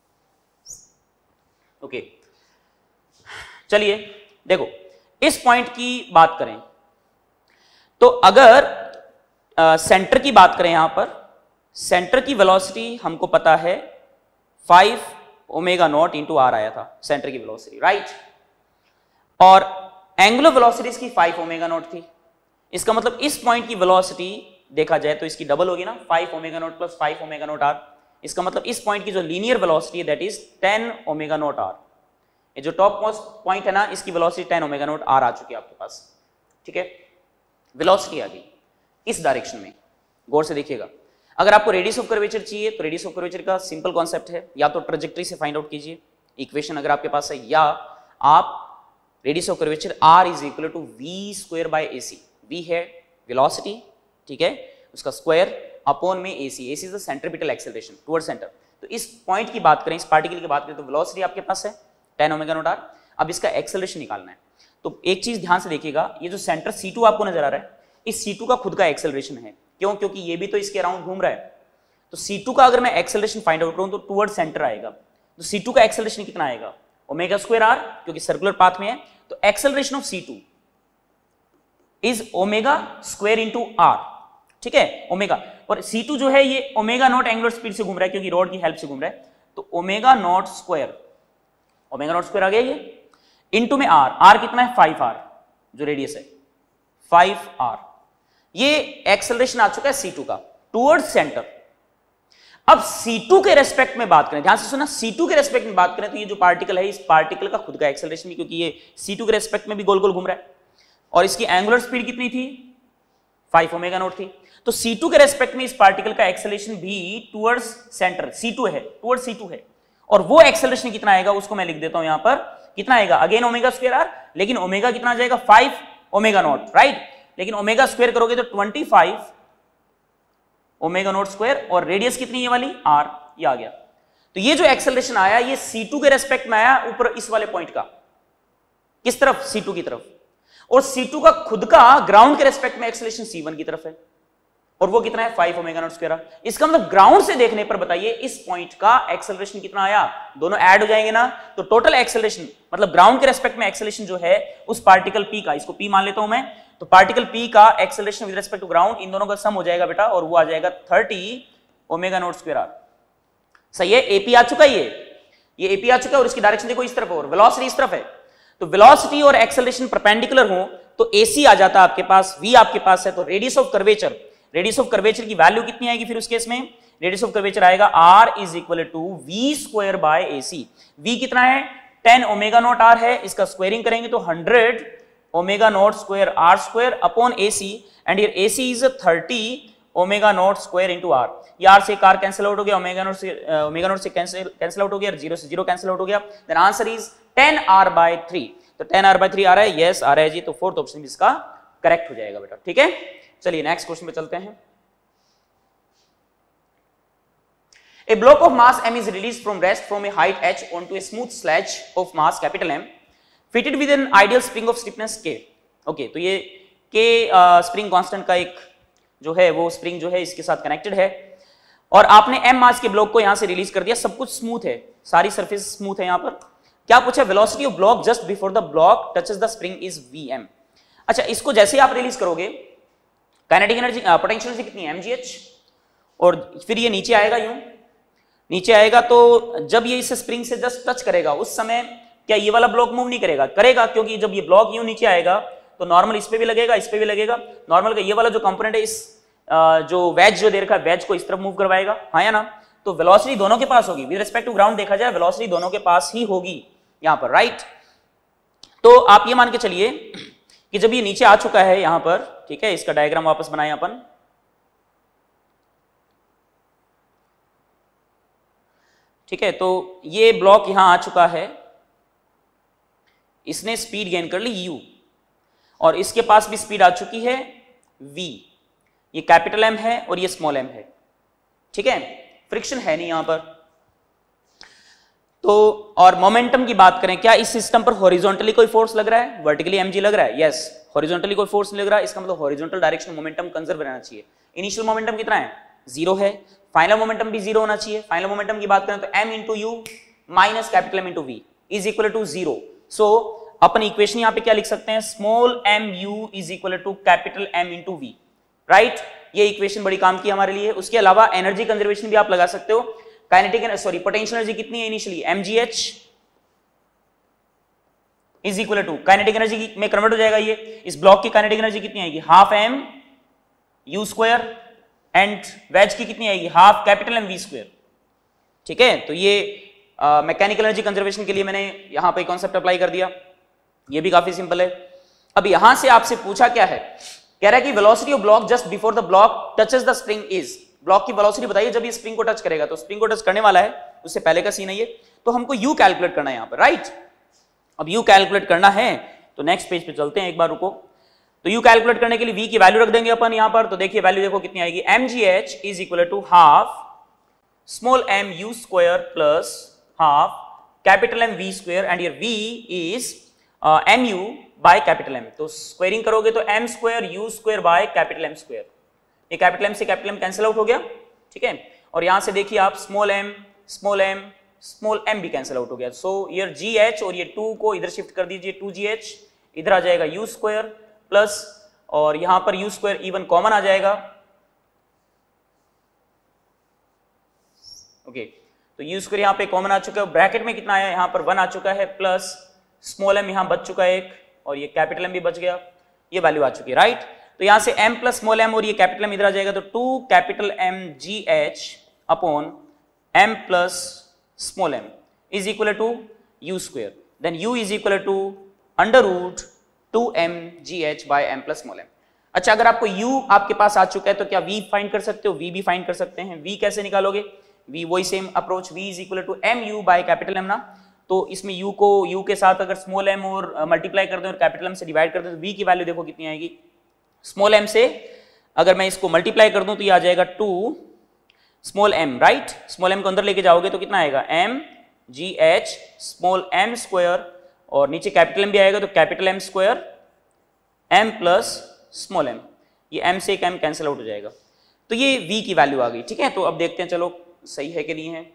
ओके। चलिए देखो, इस पॉइंट की बात करें तो अगर आ, सेंटर की बात करें, यहां पर सेंटर की वेलोसिटी हमको पता है five omega naught into R आया था सेंटर की वेलोसिटी, राइट, और एंगुलर वेलोसिटी इसकी फाइव ओमेगा नॉट थी। इसका मतलब इस पॉइंट की वेलोसिटी देखा जाए तो इसकी डबल होगी ना, five omega naught plus five omega naught R. इसका मतलब इस पॉइंट की जो लीनियर वेलोसिटी है that is ten omega naught R. ये जो टॉप मोस्ट पॉइंट है ना, इसकी velocity ten omega naught R आ चुकी है आपके पास, ठीक है, वेलोसिटी आ गई इस डायरेक्शन में, गौर से देखिएगा। अगर आपको रेडियस ऑफ कर्वेचर चाहिए तो रेडियस ऑफ कर्वेचर का सिंपल कॉन्सेप्ट है, या तो ट्रेजेक्टरी से फाइंड आउट कीजिए इक्वेशन अगर आपके पास है, या आप radius of curvature r is equal to V square by A C, V है वेलोसिटी, ठीक है, उसका स्क्वायर अपॉन में A C, A C is the centripetal acceleration toward centre. तो इस पॉइंट की बात करें, इस पार्टिकल की बात करें तो वेलोसिटी आपके पास है टेन ओमेगा नॉट आर। अब इसका एक्सेलरेशन निकालना है, तो एक चीज ध्यान से देखिएगा, ये जो सेंटर सी टू आपको नजर आ रहा है, इस सी टू का खुद का एक्सेलरेशन है, क्यों? क्योंकि ये भी तो इसके अराउंड घूम रहा है। तो सी टू का अगर मैं एक्सेलरेशन फाइंड आउट करूं तो टुवर्ड सेंटर आएगा, तो सी टू का एक्सेलरेशन कितना आएगा? ओमेगा स्क्वायर आर, क्योंकि सर्कुलर पाथ में है, तो acceleration of C two is omega square into R, ठीक है, ओमेगा। और सी टू जो है ये ओमेगा नॉट एंगुलर स्पीड से घूम रहा है, क्योंकि रॉड की हेल्प से घूम रहा है, तो omega naught square, omega naught square आ गया ये, इंटू में आर, आर कितना है? फाइव आर, जो रेडियस है फाइव आर। ये एक्सेलरेशन आ चुका है सी टू का टुवर्ड्स सेंटर। अब सी टू के रेस्पेक्ट में बात करें, ध्यान से सुना, सी टू के रेस्पेक्ट में बात करें तो ये जो पार्टिकल है, इस पार्टिकल का खुद का एक्सेलरेशन भी, क्योंकि ये सी टू के रेस्पेक्ट में भी गोल गोल घूम रहा है, और इसकी एंगुलर स्पीड कितनी थी? फाइव ओमेगा नॉट थी। तो सी टू के रेस्पेक्ट में इस पार्टिकल का एक्सेलरेशन भी टुवर्ड्स सेंटर सी टू है, टुवर्ड्स सी टू है, और वो एक्सेलरेशन कितना आएगा उसको मैं लिख देता हूं यहां पर, कितना आएगा? अगेन ओमेगा स्क्वायर आर, लेकिन ओमेगा कितना आ जाएगा? फाइव ओमेगा नॉट, राइट, लेकिन ओमेगा स्क्वायर करोगे तो twenty five omega naught square, और रेडियस कितनी है वाली? आर, ये आ गया। तो ये जो एक्सेलरेशन आया ये सी टू के रेस्पेक्ट में आया, ऊपर इस वाले पॉइंट का, किस तरफ? सी टू की तरफ, और सी टू का खुद का ग्राउंड के रेस्पेक्ट में एक्सेलरेशन सी वन की तरफ है, और वो कितना है? Five omega naught square. इसका मतलब ग्राउंड से देखने पर बताइए इस पॉइंट का एक्सेलरेशन कितना आया? दोनों ऐड हो जाएंगे ना, तो टोटल एक्सेलरेशन मतलब ग्राउंड के रेस्पेक्ट में एक्सेलरेशन जो है उस पार्टिकल पी का, इसको पी मान लेता हूं मैं, तो पार्टिकल पी का acceleration with respect to ground, इन दोनों का सम हो जाएगा बेटा, और वो आ जाएगा thirty omega naught square R. सही है, एपी आ चुका है, ये ये एपी आ चुका है, और इसकी डायरेक्शन देखो इस तरफ, और वेलोसिटी इस तरफ है, तो वेलोसिटी और एक्सेलरेशन परपेंडिकुलर हो तो एसी आ जाता है आपके पास, वी आपके पास है, तो radius of curvature, radius of curvature की वैल्यू कितनी आएगी फिर उस केस में? रेडियस ऑफ कर्वेचर आएगा R is equal to V square by A C. V कितना है? टेन ओमेगा नॉट आर है, इसका स्क्वायरिंग करेंगे तो hundred omega naught square R square upon A C, and here A C is thirty omega naught square into R. ये आर से कार कैंसिल आउट हो गया, ओमेगा नॉट से ओमेगा नॉट से कैंसिल कैंसिल आउट हो गया, जीरो से जीरो कैंसिल आउट हो गया, then answer is ten R by three. तो टेन आर बाय थ्री आ रहा है, यस आ रहा है जी, तो फोर्थ ऑप्शन इसका करेक्ट हो जाएगा बेटा, ठीक है। चलिए नेक्स्ट क्वेश्चन पे चलते हैं। A block of mass m is released from rest from a height h onto a smooth sledge of mass capital M fitted with an ideal spring of stiffness k. Okay, तो ये k स्प्रिंग कांस्टेंट का एक जो है वो स्प्रिंग जो है इसके साथ कनेक्टेड है, और आपने m मास के ब्लॉक को यहां से रिलीज कर दिया, सब कुछ स्मूथ है, सारी सरफेस स्मूथ है। यहां पर क्या पूछा? Velocity of block just before the block touches the spring is vm। अच्छा, इसको जैसे आप रिलीज करोगे काइनेटिक एनर्जी, पोटेंशियल एनर्जी कितनी है? mgh, और फिर ये नीचे आएगा, यूं नीचे आएगा, तो जब ये इस स्प्रिंग से जस्ट टच करेगा उस समय क्या ये वाला ब्लॉक मूव नहीं करेगा? करेगा, क्योंकि जब ये ब्लॉक यूं नीचे आएगा तो नॉर्मल इस पे भी लगेगा, इस पे भी लगेगा, नॉर्मल का ये वाला जो कंपोनेंट है इस जो वेज जो दे रखा है वेज को इस तरफ मूव करवाएगा, हाँ या ना। तो वेलोसिटी दोनों के पास होगी, विद रिस्पेक्ट टू ग्राउंड देखा जाए वेलोसिटी दोनों के पास ही होगी यहां पर, राइट। तो आप ये मान के चलिए कि जब ये नीचे आ चुका है यहां पर, ठीक है, इसका डायग्राम वापस बनाए अपन, ठीक है, तो ये ब्लॉक यहां आ चुका है, इसने स्पीड गेन कर ली u, और इसके पास भी स्पीड आ चुकी है v, ये कैपिटल M है और ये स्मॉल m है, ठीक है, फ्रिक्शन है नहीं यहां पर। तो और मोमेंटम की बात करें, क्या इस सिस्टम पर हॉरिजॉन्टली कोई फोर्स लग रहा है? वर्टिकली mg लग रहा है, यस, हॉरिजॉन्टली कोई फोर्स नहीं लग रहा है, इसका मतलब हॉरिजॉन्टल डायरेक्शन मोमेंटम कंजर्व रहना चाहिए। इनिशियल मोमेंटम कितना है? जीरो है, फाइनल मोमेंटम भी जीरो होना चाहिए। फाइनल मोमेंटम की बात करें तो m into U minus capital M into V is equal to zero. So अपन इक्वेशन यहां पे क्या लिख सकते हैं? Small m u is equal to capital M into V, right. ये इक्वेशन बड़ी काम की हमारे लिए। उसके अलावा एनर्जी कंजर्वेशन भी आप लगा सकते हो। काइनेटिक सॉरी पोटेंशियल एनर्जी कितनी है initially? mgh is equal to kinetic energy में कन्वर्ट हो जाएगा ये, इस ब्लॉक की काइनेटिक एनर्जी कितनी आएगी? Half m u square, and wedge की कितनी आएगी? Half capital M v square, ठीक है। तो ये मैकेनिकल एनर्जी कंजर्वेशन के लिए मैंने यहां पे कॉन्सेप्ट अप्लाई कर दिया, ये भी काफी सिंपल है। अब यहां से आपसे पूछा क्या है? कह रहा है कि velocity of block just before the block touches the spring is, block की वेलोसिटी बताइए जब ये स्प्रिंग को टच करेगा, तो स्प्रिंग को टच करने वाला है, उससे पहले का सीन है ये, तो हमको u कैलकुलेट करना है यहां पर, राइट। अब u कैलकुलेट करना है तो नेक्स्ट पेज पे चलते हैं, एक बार रुको। तो u कैलकुलेट करने के लिए v की वैल्यू रख देंगे अपन यहां पर, तो देखिए वैल्यू देखो कितनी आएगी, mgh is equal to half small m u square plus half capital M v square, and ये v is uh, mu by capital M। तो स्क्वायरिंग करोगे तो m square u square by capital M square, ये कैपिटल M से कैपिटल M कैंसिल आउट हो गया, ठीक है। और यहां से देखिए आप small m small m small m भी कैंसिल आउट हो गया, सो ये gh और ये टू को इधर शिफ्ट कर दीजिए, टू जी एच इधर आ जाएगा u स्क्वायर प्लस, और यहां पर u स्क्वायर इवन कॉमन आ जाएगा, ओके। तो u स्क्वायर यहां पे कॉमन आ चुका है, ब्रैकेट में कितना आया यहां पर वन आ चुका है, प्लस स्मॉल m यहां बच चुका है एक, और ये कैपिटल M भी बच गया, ये वैल्यू आ चुकी है, राइट। तो यहां से m प्लस स्मॉल m और ये कैपिटल M इधर आ जाएगा, तो two capital M G H upon m plus small m is equal to u square, then u is equal to under root two M G H by m plus small m। अच्छा, अगर आपको u आपके पास आ चुका है तो क्या v फाइंड कर सकते हो, v भी फाइंड कर सकते हैं। v कैसे निकालोगे, v वही same approach, v is equal to M U by capital M ना, तो इसमें u को u के साथ अगर स्मॉल m और मल्टीप्लाई कर दें और कैपिटल M से डिवाइड कर दें, तो v की वैल्यू देखो कितनी आएगी, स्मॉल m से अगर मैं इसको मल्टीप्लाई कर दूं तो ये आ जाएगा two small m, right. Small m को अंदर लेके जाओगे तो कितना आएगा, m G H small m square, और नीचे कैपिटल M भी आएगा तो capital M square m plus small m, ये m से एक m कैंसिल आउट हो जाएगा, तो ये v की वैल्यू आ गई, ठीक है। तो अब देखते हैं चलो सही है कि नहीं है।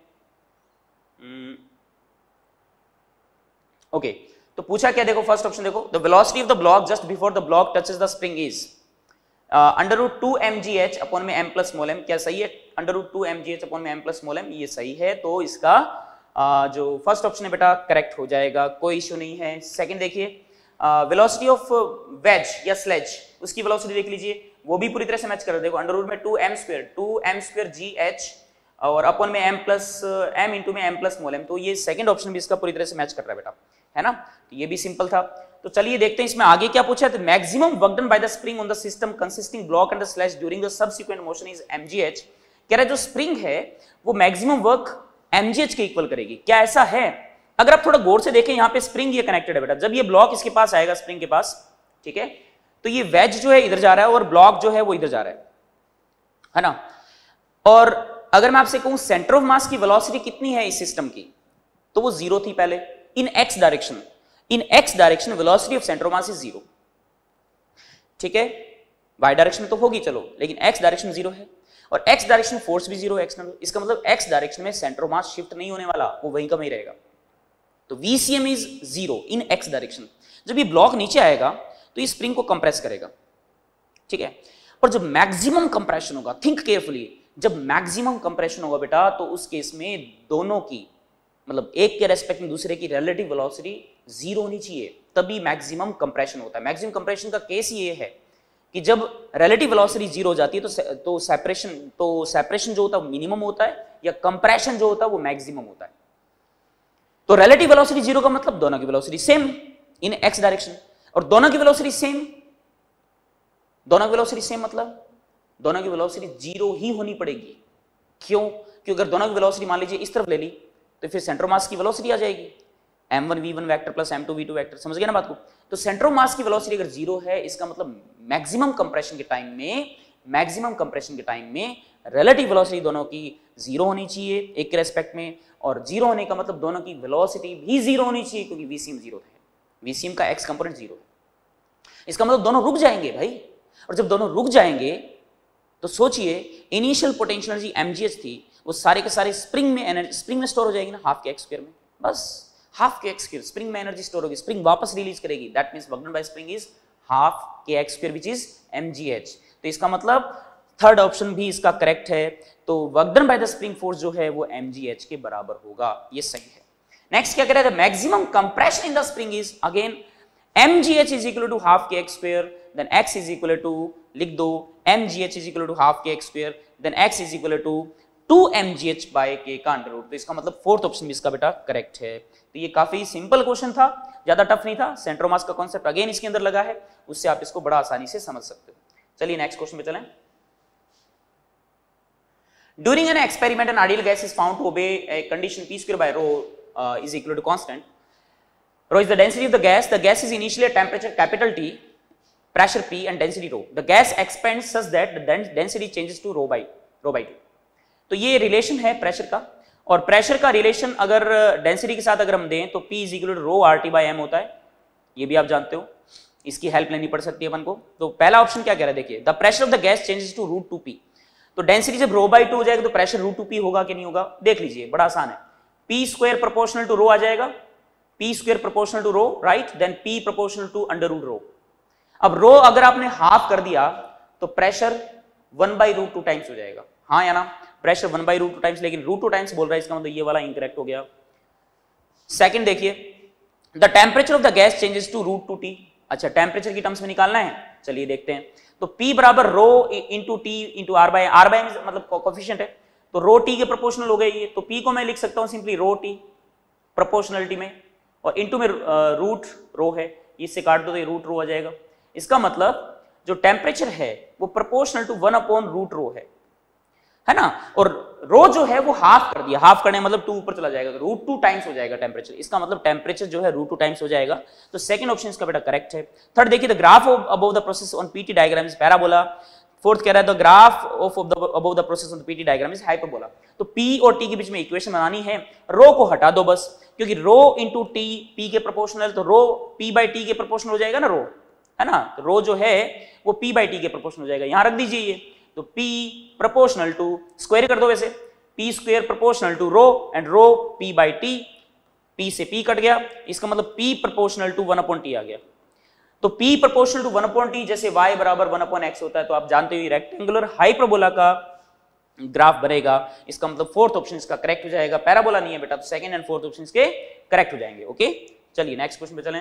ओके, तो पूछा क्या, देखो फर्स्ट ऑप्शन देखो, the velocity of the block just before the block touches the spring is under root two M G H upon में m प्लस स्मॉल m, क्या सही है, under root two M G H upon में m प्लस स्मॉल m, ये सही है, तो इसका uh, जो फर्स्ट ऑप्शन है बेटा करेक्ट हो जाएगा, कोई इश्यू नहीं है। सेकंड देखिए, वेलोसिटी ऑफ वेज या स्लेज, उसकी वेलोसिटी देख लीजिए, वो भी पूरी तरह से मैच कर रहे, देखो अंडर रूट में two M square two M square G H और अपॉन में m प्लस m इंटू में m प्लस स्मॉल m, तो ये सेकंड ऑप्शन भी इसका पूरी तरह से मैच कर रहा है बेटा, है ना, तो ये भी सिंपल था। तो चलिए देखते हैं इसमें आगे क्या पूछा है, maximum work done by the spring on the system consisting block and the sledge during the subsequent motion is mgh। कह रहा है जो स्प्रिंग है वो मैक्सिमम वर्क mgh के इक्वल करेगी, क्या ऐसा है। अगर आप थोड़ा गौर से देखें, यहाँ पे स्प्रिंग ये कनेक्टेड है बेटा, जब ये ब्लॉक इसके पास आएगा स्प्रिंग के पास, ठीक है, तो ये वेज जो है इधर जा रहा है और ब्लॉक जो है वो इधर जा रहा है, है ना। और अगर मैं आपसे कहूं सेंटर ऑफ मास की वेलोसिटी कितनी है इस सिस्टम की, तो वो जीरो थी पहले in X direction, in X direction velocity of centre of mass is zero, ठीक है। वाई डायरेक्शन में तो होगी चलो, लेकिन एक्स डायरेक्शन जीरो है, और एक्स डायरेक्शन फोर्स भी जीरो है एक्सटर्नल, इसका मतलब एक्स डायरेक्शन में सेंटर ऑफ मास शिफ्ट नहीं होने वाला, वो वहीं का वहीं रहेगा, तो VCM is zero in X direction. जब ये ब्लॉक नीचे आएगा तो ये स्प्रिंग को कंप्रेस करेगा, ठीक है, और जब मैक्सिमम कंप्रेशन होगा, थिंक केयरफुली, जब मैक्सिमम कंप्रेशन होगा बेटा, तो उस केस में दोनों की मतलब एक के रेस्पेक्ट में दूसरे की रिलेटिव वेलोसिटी जीरो होनी चाहिए, तभी मैक्सिमम कंप्रेशन होता है। मैक्सिमम कंप्रेशन का केस ये है कि जब रिलेटिव वेलोसिटी जीरो हो जाती है तो तो सेपरेशन तो सेपरेशन जो होता है वो मिनिमम होता है, या कंप्रेशन जो होता है वो मैक्सिमम होता है। तो रिलेटिव वेलोसिटी जीरो का मतलब दोनों की velocity same in X direction, और दोनों की वेलोसिटी सेम, दोनों की वेलोसिटी सेम मतलब दोनों की वेलोसिटी जीरो ही होनी पड़ेगी। क्यों? क्योंकि अगर दोनों की वेलोसिटी मान लीजिए इस तरफ ले ली तो फिर सेंटर ऑफ मास की वेलोसिटी आ जाएगी M one we one vector plus M two we two vector, समझ गए ना बात को। तो सेंटर ऑफ मास की वेलोसिटी अगर जीरो है, इसका मतलब मैक्सिमम कंप्रेशन के टाइम में मैक्सिमम कंप्रेशन के टाइम में रिलेटिव वेलोसिटी दोनों की जीरो होनी चाहिए एक के रेस्पेक्ट में, और जीरो होने का मतलब दोनों की वेलोसिटी भी जीरो होनी चाहिए, क्योंकि वीसीएम जीरो है, वीसीएम का एक्स कंपोनेंट जीरो है। इसका मतलब दोनों रुक जाएंगे भाई, और जब दोनों रुक जाएंगे तो सोचिए इनिशियल पोटेंशियल एनर्जी एमजीएच थी, वो सारे के सारे स्प्रिंग में एनर्जी स्प्रिंग में स्टोर हो जाएगी ना, हाफ के एक्स स्क्वायर में, बस half K X square spring में एनर्जी स्टोर होगी, स्प्रिंग वापस रिलीज करेगी, that means work done by spring is half K X square which is MGH. तो इसका मतलब थर्ड ऑप्शन भी इसका करेक्ट है, तो work done by the spring force जो है वो एमजीएच के बराबर होगा, ये सही है। नेक्स्ट क्या कह रहा है, maximum compression in the spring is again mgh is equal to half k x square, then x is equal to, लिख दो mgh is equal to half k x square, then x is equal to two mgh by k का अंडर रूट। तो इसका मतलब फोर्थ ऑप्शन भी इसका बेटा करेक्ट है। तो ये काफी सिंपल क्वेश्चन था, ज्यादा टफ नहीं था, सेंटर ऑफ मास का कॉन्सेप्ट अगेन इसके अंदर लगा है, उससे आप इसको बड़ा आसानी से समझ सकते हो। चलिए नेक्स्ट क्वेश्चन पे चलें। During an experiment, an ideal gas is found to obey a condition p square by rho uh, is equal to constant. Rho is the density of the gas. The gas is initially at temperature capital T, pressure P and density rho. The gas expands such that the density changes to rho by rho by two. तो ये रिलेशन है प्रेशर का, और प्रेशर का रिलेशन अगर डेंसिटी के साथ अगर हम दें तो P is equal to rho R T by M होता है, ये भी आप जानते हो, इसकी हेल्प लेनी पड़ सकती है अपन को। तो पहला ऑप्शन क्या कह रहा है, देखिए the pressure of the gas changes to root two P, तो डेंसिटी जब रो बाई टू हो जाएगा तो प्रेशर रूट टू पी होगा कि नहीं होगा, देख लीजिए बड़ा आसान है, P square proportional to rho आ जाएगा, P square proportional to rho, right, then P proportional to under root rho. अब रो अगर आपने हाफ कर दिया तो pressure one by root two times हो जाएगा, हाँ या ना, pressure one by root two times, लेकिन रूट टू टाइम्स बोल रहा है, इसका मतलब ये वाला इनकरेक्ट हो गया। सेकंड देखिए, the temperature of the gas changes to root two T, अच्छा टेम्परेचर की टर्म्स में निकालना है, चलिए देखते हैं। तो P बराबर rho into T into R by, R by मतलब कोफिशिएंट है, तो रो टी के प्रोपोर्शनल हो गए ये, तो P को मैं लिख सकता हूं सिंपली रो टी प्रोपोर्शनलिटी में, और इंटू में रूट रो है, इससे काट दो तो ये रूट रो आ जाएगा। इसका मतलब जो टेम्परेचर है वो proportional to one upon root rho है, है ना, और रो जो है वो हाफ कर दिया, हाफ करने मतलब टू ऊपर चला जाएगा, तो रूट टू टाइम्स हो जाएगा टेम्परेचर, इसका मतलब टेम्परेचर जो है रूट टू टाइम्स हो जाएगा, तो सेकंड ऑप्शन इसका बेटा करेक्ट है। थर्ड देखिए, the graph of above the process on PT diagram is parabola. Fourth कह रहा है the graph of above the process on PT diagram is hyperbola. तो पी और टी के बीच में इक्वेशन बनानी है, रो को हटा दो बस, क्योंकि रो इंटू टी पी के प्रोपोर्शनल, तो रो पी बाई टी के प्रोपोर्शनल हो जाएगा ना, रो है ना, तो रो जो है वो पी बाई टी के प्रोपोर्शनल हो जाएगा, यहां रख दीजिए ये, तो P प्रोपोर्शनल टू स्क्वायर कर दो वैसे, P square proportional to rho and rho P by T, P से P कट गया, इसका मतलब P proportional to one upon T आ गया। तो P proportional to one upon T जैसे y बराबर वन अपॉन एक्स होता है, तो आप जानते हो रेक्टेंगुलर हाइपरबोला का ग्राफ बनेगा, इसका मतलब फोर्थ ऑप्शन इसका करेक्ट हो जाएगा। पैराबोला नहीं है बेटा, तो सेकंड एंड फोर्थ ऑप्शन इसके करेक्ट हो जाएंगे। ओके, चलिए नेक्स्ट क्वेश्चन पे चलें।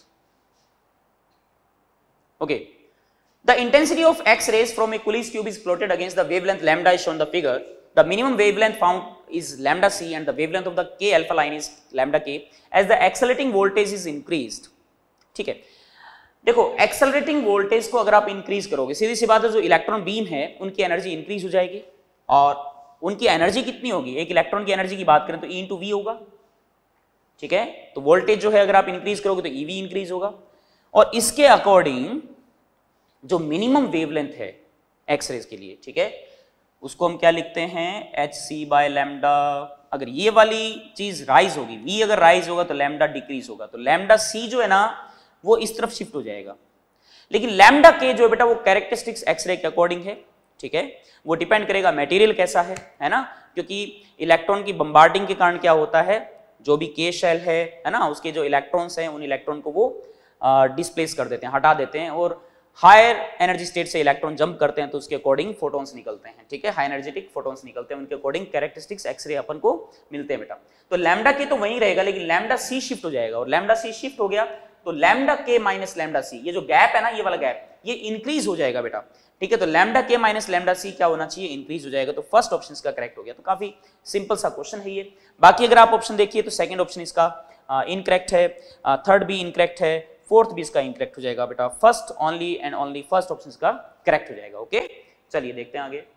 Okay, the intensity of X-rays from a Cooley's cube is plotted against the wavelength lambda is shown the figure. The minimum wavelength found is lambda c and the wavelength of the K alpha line is lambda k as the accelerating voltage is increased. ठीक है, देखो एक्सेलरेटिंग वोल्टेज को अगर आप इंक्रीज करोगे, सीधी सी बात है, जो इलेक्ट्रॉन बीम है उनकी एनर्जी इंक्रीज हो जाएगी, और उनकी एनर्जी कितनी होगी, एक इलेक्ट्रॉन की एनर्जी की बात करें तो E इंटू वी होगा, ठीक है, तो वोल्टेज जो है अगर आप इंक्रीज करोगे तो ईवी इंक्रीज होगा, और इसके अकॉर्डिंग जो मिनिमम वेवलेंथ है एक्सरेज के लिए, ठीक है, उसको हम क्या लिखते हैं, एच सी बाय लैम्डा। अगर ये वाली चीज राइज होगी, वी अगर राइज होगा तो लैम्डा डिक्रीज होगा, तो लैम्डा सी जो है ना वो इस तरफ शिफ्ट हो जाएगा, लेकिन लैम्डा के जो है बेटा वो कैरेक्टरिस्टिक्स एक्सरे के अकॉर्डिंग है, ठीक है, वो डिपेंड करेगा मटेरियल कैसा है, है ना, क्योंकि इलेक्ट्रॉन की बम्बार्डिंग के कारण क्या होता है, जो भी के शेल है है ना, उसके जो इलेक्ट्रॉन्स हैं उन इलेक्ट्रॉन को वो डिस्प्लेस कर देते हैं, हटा देते हैं, और हायर एनर्जी स्टेट से इलेक्ट्रॉन जंप करते हैं तो उसके अकॉर्डिंग फोटॉन्स निकलते हैं, ठीक है, हाई एनर्जेटिक फोटॉन्स निकलते हैं, उनके अकॉर्डिंग कैरेक्टरिस्टिक्स एक्सरे अपन को मिलते हैं बेटा। तो लैम्डा के तो वहीं रहेगा, लेकिन लैम्डा सी शिफ्ट हो जाएगा, और लैम्डा सी शिफ्ट हो गया तो लैम्डा के माइनस लैम्डा सी, ये जो गैप है ना, ये वाला गैप, ये इंक्रीज हो जाएगा बेटा, ठीक है, तो लैम्डा के माइनस लैम्डा सी क्या होना चाहिए, इंक्रीज हो जाएगा, तो फर्स्ट ऑप्शन इसका करेक्ट हो गया। तो काफी सिंपल सा क्वेश्चन है ये। बाकी अगर आप ऑप्शन देखिए तो सेकंड ऑप्शन इसका इनकरेक्ट है, थर्ड भी इनकरेक्ट है, फोर्थ भी इसका इनकरेक्ट हो जाएगा बेटा, first only and only first option इसका करेक्ट हो जाएगा। ओके, चलिए देखते हैं आगे।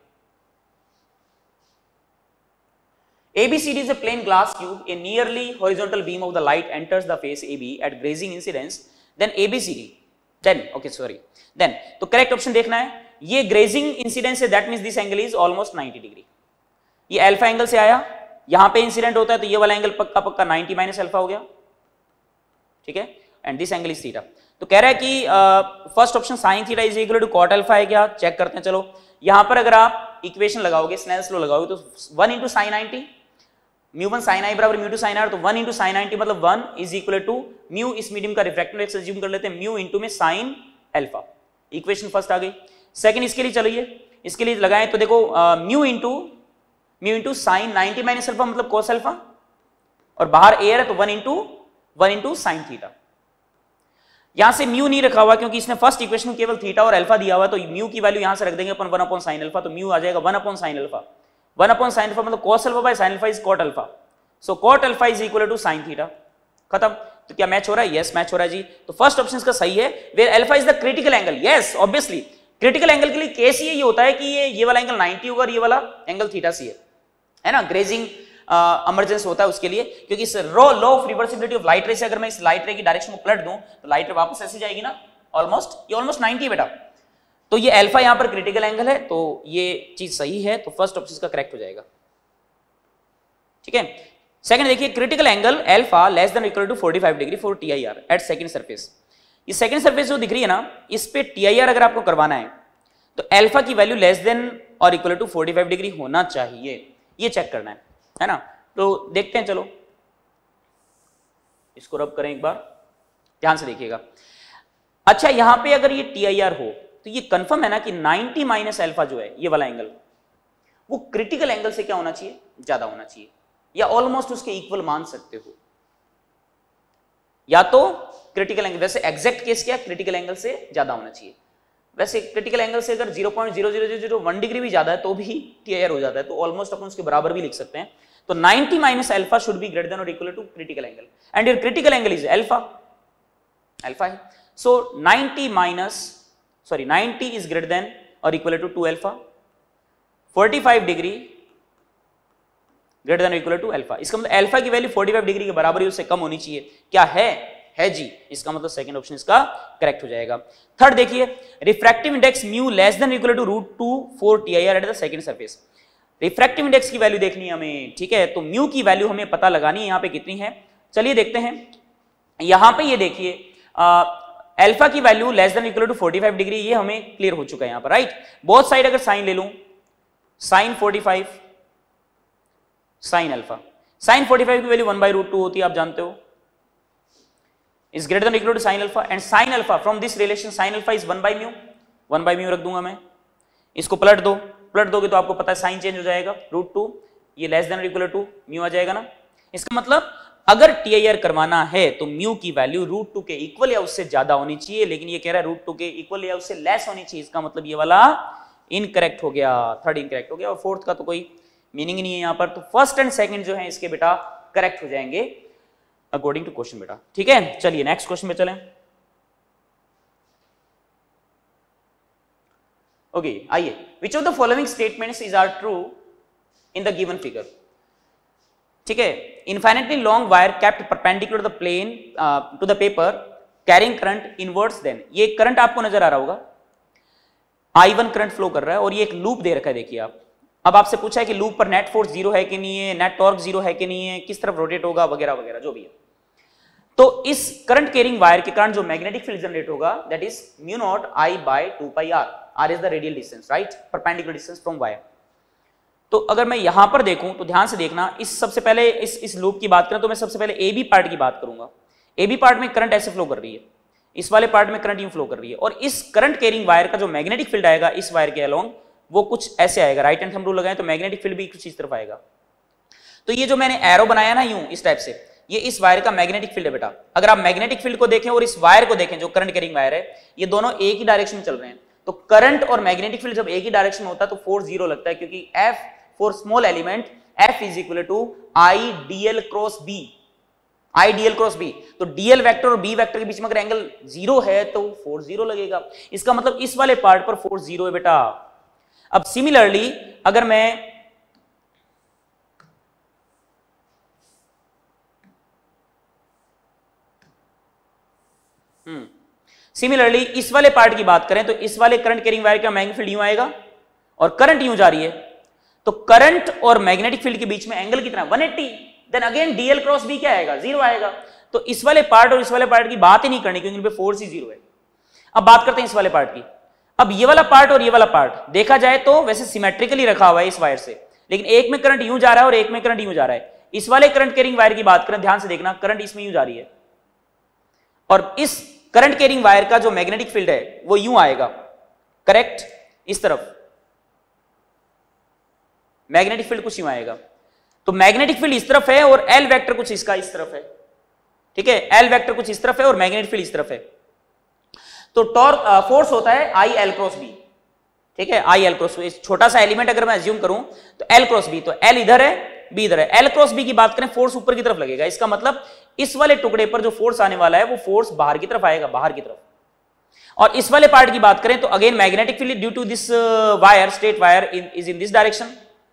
A B C D is a plain glass cube. A nearly horizontal beam of the light enters the face A B at grazing incidence. Then A B C D. Then okay, sorry. Then तो करेक्ट ऑप्शन देखना है। ये ग्रेजिंग इंसिडेंस है, that means this angle is almost ninety degree. ये अल्फा एंगल से आया, यहां पे इंसिडेंट होता है तो ये वाला एंगल पक्का पक्का नाइंटी माइनस अल्फा हो गया, ठीक है, and this angle is theta. तो कह रहा है कि first option sine theta is equal to cot alpha है क्या, चेक करते हैं। चलो यहां पर अगर आप इक्वेशन लगाओगे, स्नेल्स लॉ लगाओगे, तो one into sine ninety, mu one sine i बराबर म्यू टू साइन आर, तो वन इंटू साइन नाइंटी मतलब one is equal to mu, इस मीडियम का रिफ्रैक्टिव इंडेक्स अज्यूम कर लेते हैं, म्यू इंटू में साइन अल्फा। इक्वेशन फर्स्ट आ गई। सेकंड इसके लिए चलिए, इसके लिए लगाएं तो देखो mu into mu into sine ninety minus alpha मतलब कोस अल्फा, और बाहर एयर है तो one into one into sine theta. यहां से म्यू नहीं रखा हुआ क्योंकि इसने फर्स्ट इक्वेशन में केवल थीटा और अल्फा दिया हुआ, तो म्यू की वैल्यू यहां से रख देंगे अपन वन अपॉन साइन अल्फा, तो म्यू आ जाएगा one upon sine alpha. One upon sine alpha मतलब cos alpha by sine alpha is cot alpha, so cot alpha is equal to sine theta. खत्म। तो क्या मैच हो रहा है? यस मैच हो रहा है जी। तो फर्स्ट ऑप्शन का सही है, where alpha is the critical angle. Yes obviously critical angle के लिए केस ये होता है कि ये ये वाला एंगल नाइंटी होगा और ये वाला एंगल थीटा सी है, है ना, ग्रेजिंग इमरजेंस होता है उसके लिए, क्योंकि इस रो law of reversibility of light ray से अगर मैं इस लाइट रे की डायरेक्शन को पलट दूं तो लाइट रे वापस ऐसे जाएगी ना, ऑलमोस्ट, ये ऑलमोस्ट नाइंटी बेटा। तो ये अल्फा यहां पर क्रिटिकल एंगल है, तो ये चीज सही है, तो फर्स्ट ऑप्शन इसका करेक्ट हो जाएगा। ठीक है, सेकंड देखिए, critical angle alpha less than equal to forty five degree for TIR at second surface. ये सेकंड सरफेस जो दिख रही है ना, इस पे टीआईआर अगर आपको करवाना है तो अल्फा की वैल्यू लेस देन और equal to forty five degree होना चाहिए, ये चेक करना है, है ना। तो देखते हैं, चलो इसको रब करें एक बार, ध्यान से देखिएगा। अच्छा, यहां पे अगर ये टीआईआर हो तो ये कंफर्म है ना कि नाइंटी माइनस अल्फा जो है ये वाला एंगल, वो क्रिटिकल एंगल से क्या होना चाहिए, ज्यादा होना चाहिए, या ऑलमोस्ट उसके इक्वल मान सकते हो, या तो क्रिटिकल एंगल, वैसे एग्जैक्ट केस क्या, क्रिटिकल एंगल से ज्यादा होना चाहिए। वैसे क्रिटिकल एंगल से अगर zero point zero zero zero one degree भी ज्यादा है तो भी टीआईआर हो जाता है, तो ऑलमोस्ट अपन उसके बराबर भी लिख सकते हैं। तो ninety minus alpha should be greater than और equal to critical angle, and your critical angle is alpha, alpha है। So ninety minus sorry ninety is greater than और equal to to alpha, forty five degree greater than equal to alpha. इसका मतलब अल्फा की वैल्यू फोर्टी फाइव डिग्री के बराबर ही, उससे कम होनी चाहिए। क्या है है जी, इसका मतलब सेकंड ऑप्शन इसका करेक्ट हो जाएगा। थर्ड देखिए, refractive index mu less than equal to root two for TIR at the second surface. Refractive index की वैल्यू देखनी है हमें, ठीक है, तो म्यू की वैल्यू हमें पता लगानी है, यहां पे कितनी है, चलिए देखते हैं। यहां पे ये देखिए अल्फा की value less than equal to forty five degree, ये हमें क्लियर हो चुका है यहां पर, राइट। बोथ साइड अगर साइन ले लूं, sine forty five sine alpha, sine forty five की value one by root two होती है, आप जानते हो, is greater than equal to sine alpha, and sine alpha from this relation sine alpha is one by mu, one by mu रख दूंगा मैं, इसको पलट दो, पलट दोगे तो आपको पता है साइन चेंज हो जाएगा, रूट टू, ये less than equal to mu आ जाएगा ना। इसका मतलब अगर टीआईआर करवाना है तो म्यू की वैल्यू रूट टू के इक्वल या उससे ज्यादा होनी चाहिए, लेकिन ये कह रहा है रूट टू के इक्वल या उससे लेस होनी चाहिए, इसका मतलब ये वाला इनकरेक्ट हो गया, थर्ड इनकरेक्ट हो गया, और फोर्थ का तो कोई मीनिंग नहीं है यहां पर। तो फर्स्ट एंड सेकंड जो है इसके बेटा करेक्ट हो जाएंगे अकॉर्डिंग टू क्वेश्चन बेटा, ठीक है। चलिए नेक्स्ट क्वेश्चन पे चलें। ओके, आइए, which of the following statements is are true in the given figure, ठीक है। Infinitely long wire kept perpendicular to the plane to the paper carrying current inwards then, ये करंट आपको नजर आ रहा होगा, आई वन करंट फ्लो कर रहा है और ये एक लूप दे रखा है, देखिए आप। अब आपसे पूछा है कि लूप पर नेट फोर्स जीरो है कि नहीं है, नेट टॉर्क जीरो है कि नहीं है, किस तरफ रोटेट होगा, वगैरह वगैरह जो भी है। तो इस करंट कैरिंग वायर के कारण जो मैग्नेटिक फील्ड जनरेट होगा that is mu not i by two pi r, r is the radial distance, right, perpendicular distance from wire. तो अगर मैं यहां पर देखूं तो ध्यान से देखना, इस सबसे पहले इस इस लूप की बात करें तो मैं सबसे पहले ए बी पार्ट की बात करूंगा। ए बी पार्ट में करंट ऐसे फ्लो कर रही है, इस वाले पार्ट में करंट यूं फ्लो कर रही है, और इस करंट कैरिंग वायर का जो मैग्नेटिक फील्ड आएगा इस वायर के अलोंग वो कुछ ऐसे आएगा, राइट हैंड थंब रूल लगाएं तो मैग्नेटिक फील्ड भी कुछ इस तरफ आएगा। तो ये जो मैंने एरो बनाया ना यूं इस टाइप से, ये इस वायर का मैग्नेटिक फील्ड है बेटा। अगर आप मैग्नेटिक फील्ड को देखें और इस वायर को देखें जो करंट कैरिंग वायर है, ये दोनों एक ही डायरेक्शन में चल रहे हैं। तो करंट और मैग्नेटिक फील्ड जब एक ही डायरेक्शन में होता है तो फोर्स जीरो लगता है, क्योंकि F for small element F is equal to i dl cross B, i dl cross B. तो डीएल वेक्टर और बी वेक्टर के बीच में अगर एंगल जीरो है तो फोर्स जीरो लगेगा, इसका मतलब इस वाले पार्ट पर फोर्स जीरो है बेटा। अब सिमिलरली अगर मैं हम्म सिमिलरली इस वाले पार्ट की बात करें तो इस वाले करंट कैरिंग वायर का मैग्नेटिक फील्ड यूं आएगा और करंट यूं जा रही है, तो करंट और मैग्नेटिक फील्ड के बीच में एंगल कितना, one eighty, then again dl cross B क्या आएगा, जीरो आएगा। तो इस वाले पार्ट और इस वाले पार्ट की बात ही नहीं करनी क्योंकि इन पे फोर्स ही जीरो है। अब बात करते हैं इस वाले पार्ट की। अब ये वाला पार्ट और ये वाला पार्ट देखा जाए तो वैसे सिमेट्रिकली रखा हुआ है इस वायर से, लेकिन एक में करंट यूं जा रहा है और एक में करंट यूं जा रहा है। इस वाले करंट कैरिंग वायर की बात करें, ध्यान से देखना, करंट इसमें यूं जा रही है और इस करंट कैरिंग वायर का जो मैग्नेटिक फील्ड है वो यूं आएगा, करेक्ट, इस तरफ मैग्नेटिक फील्ड कुछ यूं आएगा। तो मैग्नेटिक फील्ड इस तरफ है और एल वेक्टर कुछ इसका इस तरफ है, ठीक है, एल वेक्टर कुछ इस तरफ है और मैग्नेटिक फील्ड इस तरफ है। तो टॉर्क फोर्स होता है आई एल क्रॉस बी, ठीक है, आई एल क्रॉस बी। छोटा सा एलिमेंट अगर मैं अज्यूम करूं तो एल क्रॉस बी, तो एल इधर है बी इधर है, एल क्रॉस बी की बात करें फोर्स ऊपर की तरफ लगेगा। इसका मतलब इस वाले टुकड़े पर जो फोर्स आने वाला है वो फोर्स बाहर की तरफ आएगा, बाहर की तरफ। और इस वाले पार्ट की बात करें तो again magnetic field due to this wire, straight wire is in this direction,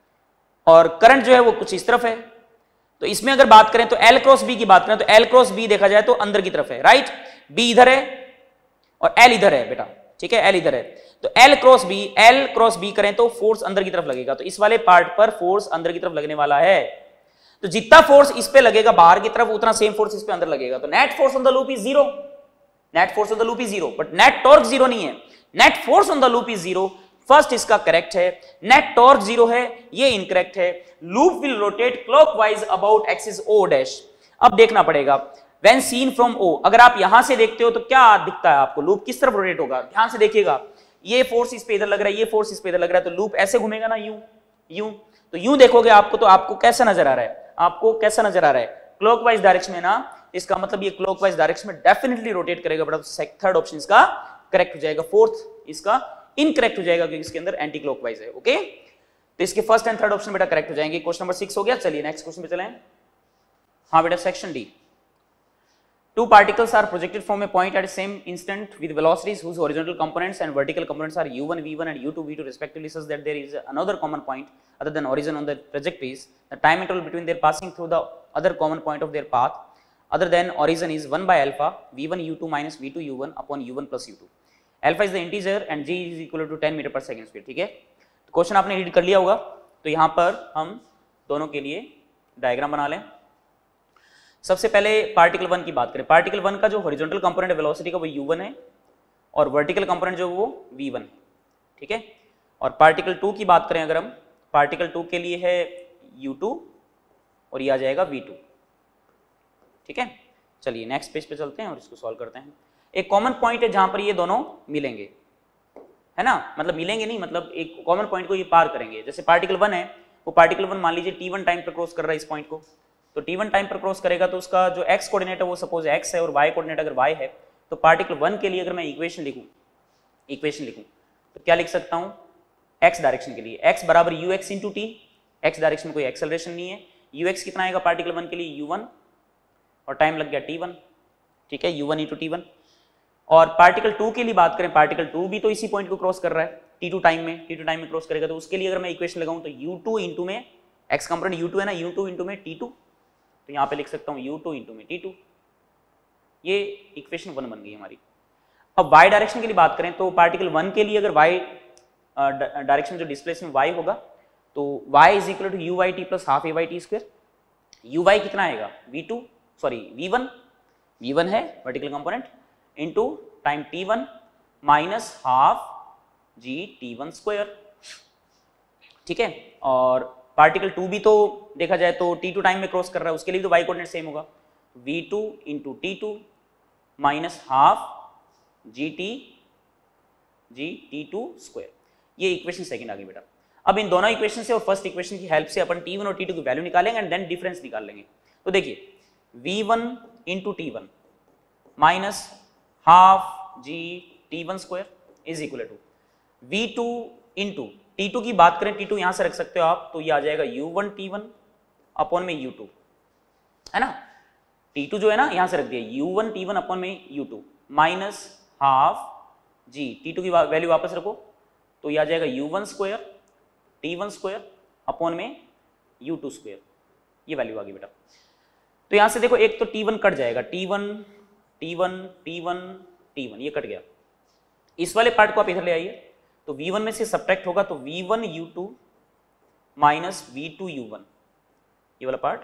और करंट जो है वो कुछ इस तरफ है। तो इसमें अगर बात करें तो L क्रॉस बी की बात करें तो L क्रॉस बी देखा जाए तो अंदर की तरफ है, राइट। B इधर है और L इधर है बेटा, ठीक है, L इधर है। तो L cross B, L cross B करें तो फोर्स अंदर की तरफ लगेगा, तो इस वाले पार्ट पर फोर्स अंदर की तरफ लगने वाला है। तो जितना फोर्स इस पे लगेगा बाहर की तरफ, उतना सेम फोर्स इस पे अंदर लगेगा। तो net force on the loop is zero, net force on the loop is zero, but net torque zero नहीं है। Net force on the loop is zero, first इसका करेक्ट है। नेट टॉर्क जीरो है, ये इनकरेक्ट है। Loop will rotate clockwise about axis O dash. अब देखना पड़ेगा व्हेन सीन फ्रॉम ओ, अगर आप यहां से देखते हो तो क्या दिखता है आपको, लूप किस तरफ रोटेट होगा, ध्यान से देखिएगा। ये फोर्स इस पे इधर लग रहा है, ये फोर्स इस पे इधर लग रहा है, तो लूप ऐसे घूमेगा ना, यूं यूं। तो यूं देखोगे आपको, तो आपको कैसा नजर आ रहा है, आपको कैसा नजर आ रहा है, क्लॉकवाइज डायरेक्शन में ना। इसका मतलब ये क्लॉकवाइज डायरेक्शन में डेफिनेटली रोटेट करेगा बेटा। थर्ड ऑप्शन इसका करेक्ट हो जाएगा, फोर्थ इसका इनकरेक्ट हो जाएगा क्योंकि इसके अंदर एंटी क्लॉकवाइज है। ओके, तो इसके फर्स्ट एंड थर्ड ऑप्शन बेटा करेक्ट हो जाएंगे। क्वेश्चन नंबर सिक्स हो गया। चलिए नेक्स्ट क्वेश्चन पे चलें। हाँ बेटा, section D. Two particles are projected from a point at the same instant with velocities whose horizontal components and vertical components are u one v one and u two v two respectively, such that there is another common point other than origin on the trajectories. The time interval between their passing through the other common point of their path other than origin is one by alpha v one u two minus v two u one upon u one plus u two. Alpha is the integer and g is equal to ten meter per second speed. ठीक है, तो क्वेश्चन आपने रीड कर लिया होगा। तो यहाँ पर हम दोनों के लिए डायग्राम बना लें। सबसे पहले पार्टिकल वन की बात करें। पार्टिकल वन का जो हॉरिजॉन्टल कंपोनेंट वेलोसिटी का वो यू वन है और वर्टिकल कंपोनेंट जो वो वी वन है, ठीक है। और पार्टिकल टू की बात करें अगर हम, पार्टिकल टू के लिए है यू टू और ये आ जाएगा वी टू, ठीक है। चलिए नेक्स्ट पेज पे चलते हैं और इसको सॉल्व करते हैं। एक कॉमन पॉइंट है जहां पर ये दोनों मिलेंगे, है ना, मतलब मिलेंगे नहीं, मतलब एक कॉमन पॉइंट को ये पार करेंगे। जैसे पार्टिकल वन है, वो पार्टिकल वन मान लीजिए टी वन टाइम पर क्रॉस कर रहा है इस पॉइंट को, तो टी वन टाइम पर क्रॉस करेगा तो उसका जो x कोऑर्डिनेट है वो सपोज x है और y कोऑर्डिनेट अगर y है, तो पार्टिकल वन के लिए अगर मैं इक्वेशन लिखूं इक्वेशन लिखूं तो क्या लिख सकता हूं, x डायरेक्शन के लिए x बराबर u x into t, x direction में कोई एक्सेलरेशन नहीं है। ux कितना आएगा पार्टिकल वन के लिए, यू वन, और टाइम लग गया टी वन, ठीक है, you one into t one. और पार्टिकल टू के लिए बात करें, पार्टिकल टू भी तो इसी पॉइंट को क्रॉस कर रहा है टी टू टाइम में, टी टू टाइम में क्रॉस करेगा, तो उसके लिए अगर मैं इक्वेशन लगाऊं तो यू टू इंटू में x कंपोनेंट यू टू है ना, यू टू इंटू में टी टू, तो यहां पे लिख सकता हूं यू टू इंटू में टी टू। ये इक्वेशन वन बन गई हमारी। अब y डायरेक्शन के लिए बात करें तो पार्टिकल वन के लिए अगर y डायरेक्शन जो डिस्प्लेसमेंट y होगा तो y is equal to u y t plus half a y t square. U y कितना आएगा, v two sorry v one, we one है vertical component, into time t one minus half g t one square, ठीक है। और पार्टिकल टू भी तो देखा जाए तो टी टू टाइम में क्रॉस कर रहा है, उसके लिए तो y कोऑर्डिनेट सेम होगा, v two into t two minus half g t g t two square. ये इक्वेशन सेकंड आ गई बेटा। अब इन दोनों इक्वेशन से और फर्स्ट इक्वेशन की हेल्प से अपन टी वन और टी टू की वैल्यू निकालेंगे एंड देन डिफरेंस निकाल लेंगे। तो देखिए v one into t one minus half g t one square is equal to we two into t two की बात करें, टी टू यहां से रख सकते हो आप, तो ये आ जाएगा u one t one upon में यू टू, है ना। टी टू जो है ना यहां से रख दिया u one t one upon में u two minus half g t two की वैल्यू वापस रखो तो ये आ जाएगा u one square t one square upon में यू टू स्क्वायर, ये वैल्यू आ गई बेटा। तो यहां से देखो एक तो टी वन कट जाएगा, t one t one t one t one, ये कट गया। इस वाले पार्ट को आप इधर ले आइए तो वी वन में से सब्ट्रैक्ट होगा तो we one you two minus we two you one, ये वाला पार्ट,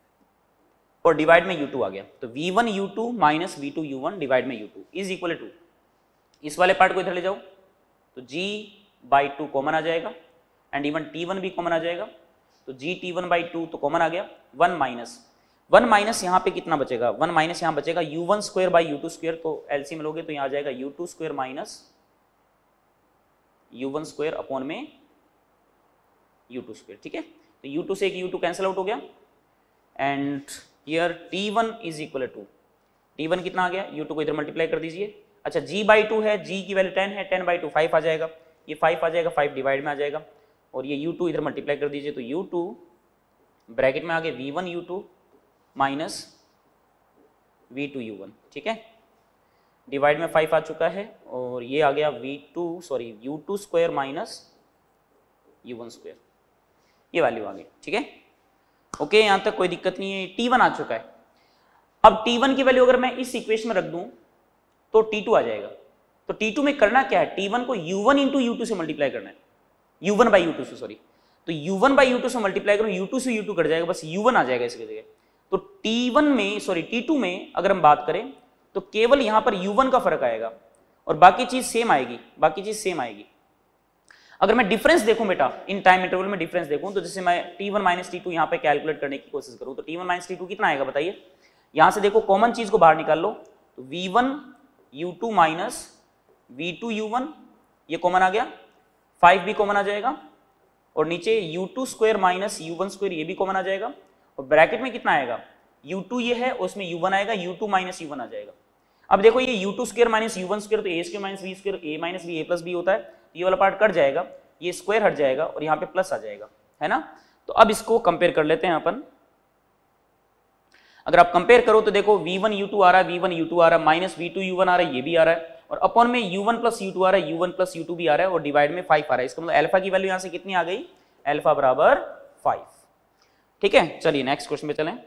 और डिवाइड में यू टू आ गया, तो we one you two minus we two you one divide में u two is equal to, इस वाले पार्ट को इधर ले जाओ तो g बाई टू कॉमन आ जाएगा एंड इवन टी वन भी कॉमन आ जाएगा, तो g t one by two तो कॉमन आ गया, वन माइनस वन माइनस यहाँ पे कितना बचेगा, वन माइनस यहाँ बचेगा u one square by you two square, तो एलसीएम लोगे तो यहाँ आ जाएगा u two square minus you one square upon में यू टू स्क्वायर, ठीक है। तो यू टू से एक यू टू कैंसिल आउट हो गया and here t one is equal to, t one कितना आ गया, यू टू को इधर मल्टीप्लाई कर दीजिए। अच्छा g बाई टू है, g की वैल्यू टेन है, टेन बाई टू फाइव आ जाएगा, ये फाइव आ जाएगा, फाइव डिवाइड में आ जाएगा, और ये यू टू इधर मल्टीप्लाई कर दीजिए तो यू टू ब्रैकेट में आ गया v one you two minus we two you one, ठीक है। डिवाइड में फाइव आ चुका है और ये आ गया V two sorry U two square minus you one square, ये वैल्यू आ गई। ठीक है, ओके, यहां तक कोई दिक्कत नहीं है। टी वन आ चुका है। अब टी वन की वैल्यू अगर मैं इस इक्वेशन में रख दूं तो टी टू आ जाएगा। तो टी टू में करना क्या है, टी वन को U one into U two से मल्टीप्लाई करना है, you one by you two से, सॉरी, तो U one by you two से मल्टीप्लाई करो, यू टू से यू टू कट जाएगा, बस यू वन आ जाएगा इसकी जगह। तो टी वन में सॉरी टी टू में अगर हम बात करें तो केवल यहां पर यू वन का फर्क आएगा और बाकी चीज सेम आएगी, बाकी चीज सेम आएगी। अगर मैं डिफरेंस देखूं बेटा, इन टाइम इंटरवल में डिफरेंस देखूं, तो जैसे मैं T one minus T two यहां पे कैलकुलेट करने की कोशिश करूं तो T one minus T two कितना आएगा बताइए। यहां से देखो कॉमन चीज को बाहर निकाल लो, तो we one you two minus we two you one, ये कॉमन आ गया, फाइव भी कॉमन आ जाएगा और नीचे U two square minus you one square, ये भी कॉमन आ जाएगा और ब्रैकेट में कितना आएगा, यू टू ये है उसमें यू वन आएगा, U two minus you one आ जाएगा। अब देखो ये U two square minus you one square, तो A square minus B square, A minus B A plus B होता है, ये वाला पार्ट कट जाएगा, ये स्क्वायर हट जाएगा और यहाँ पे प्लस आ जाएगा, है ना। तो अब इसको कंपेयर कर लेते हैं अपन। अगर आप कंपेयर करो तो देखो वी वन यू टू आ रहा है, वी वन यू टू आ रहा है, minus we two you one आ रहा है, ये भी आ रहा है, और अपॉन में U one plus U two आ रहा है, you one plus U two भी आ रहा है और डिवाइड में फाइव आ रहा है। इसका मतलब अल्फा की वैल्यू यहां से कितनी आ गई, अल्फा बराबर फाइव। ठीक है, चलिए नेक्स्ट क्वेश्चन पे चलें।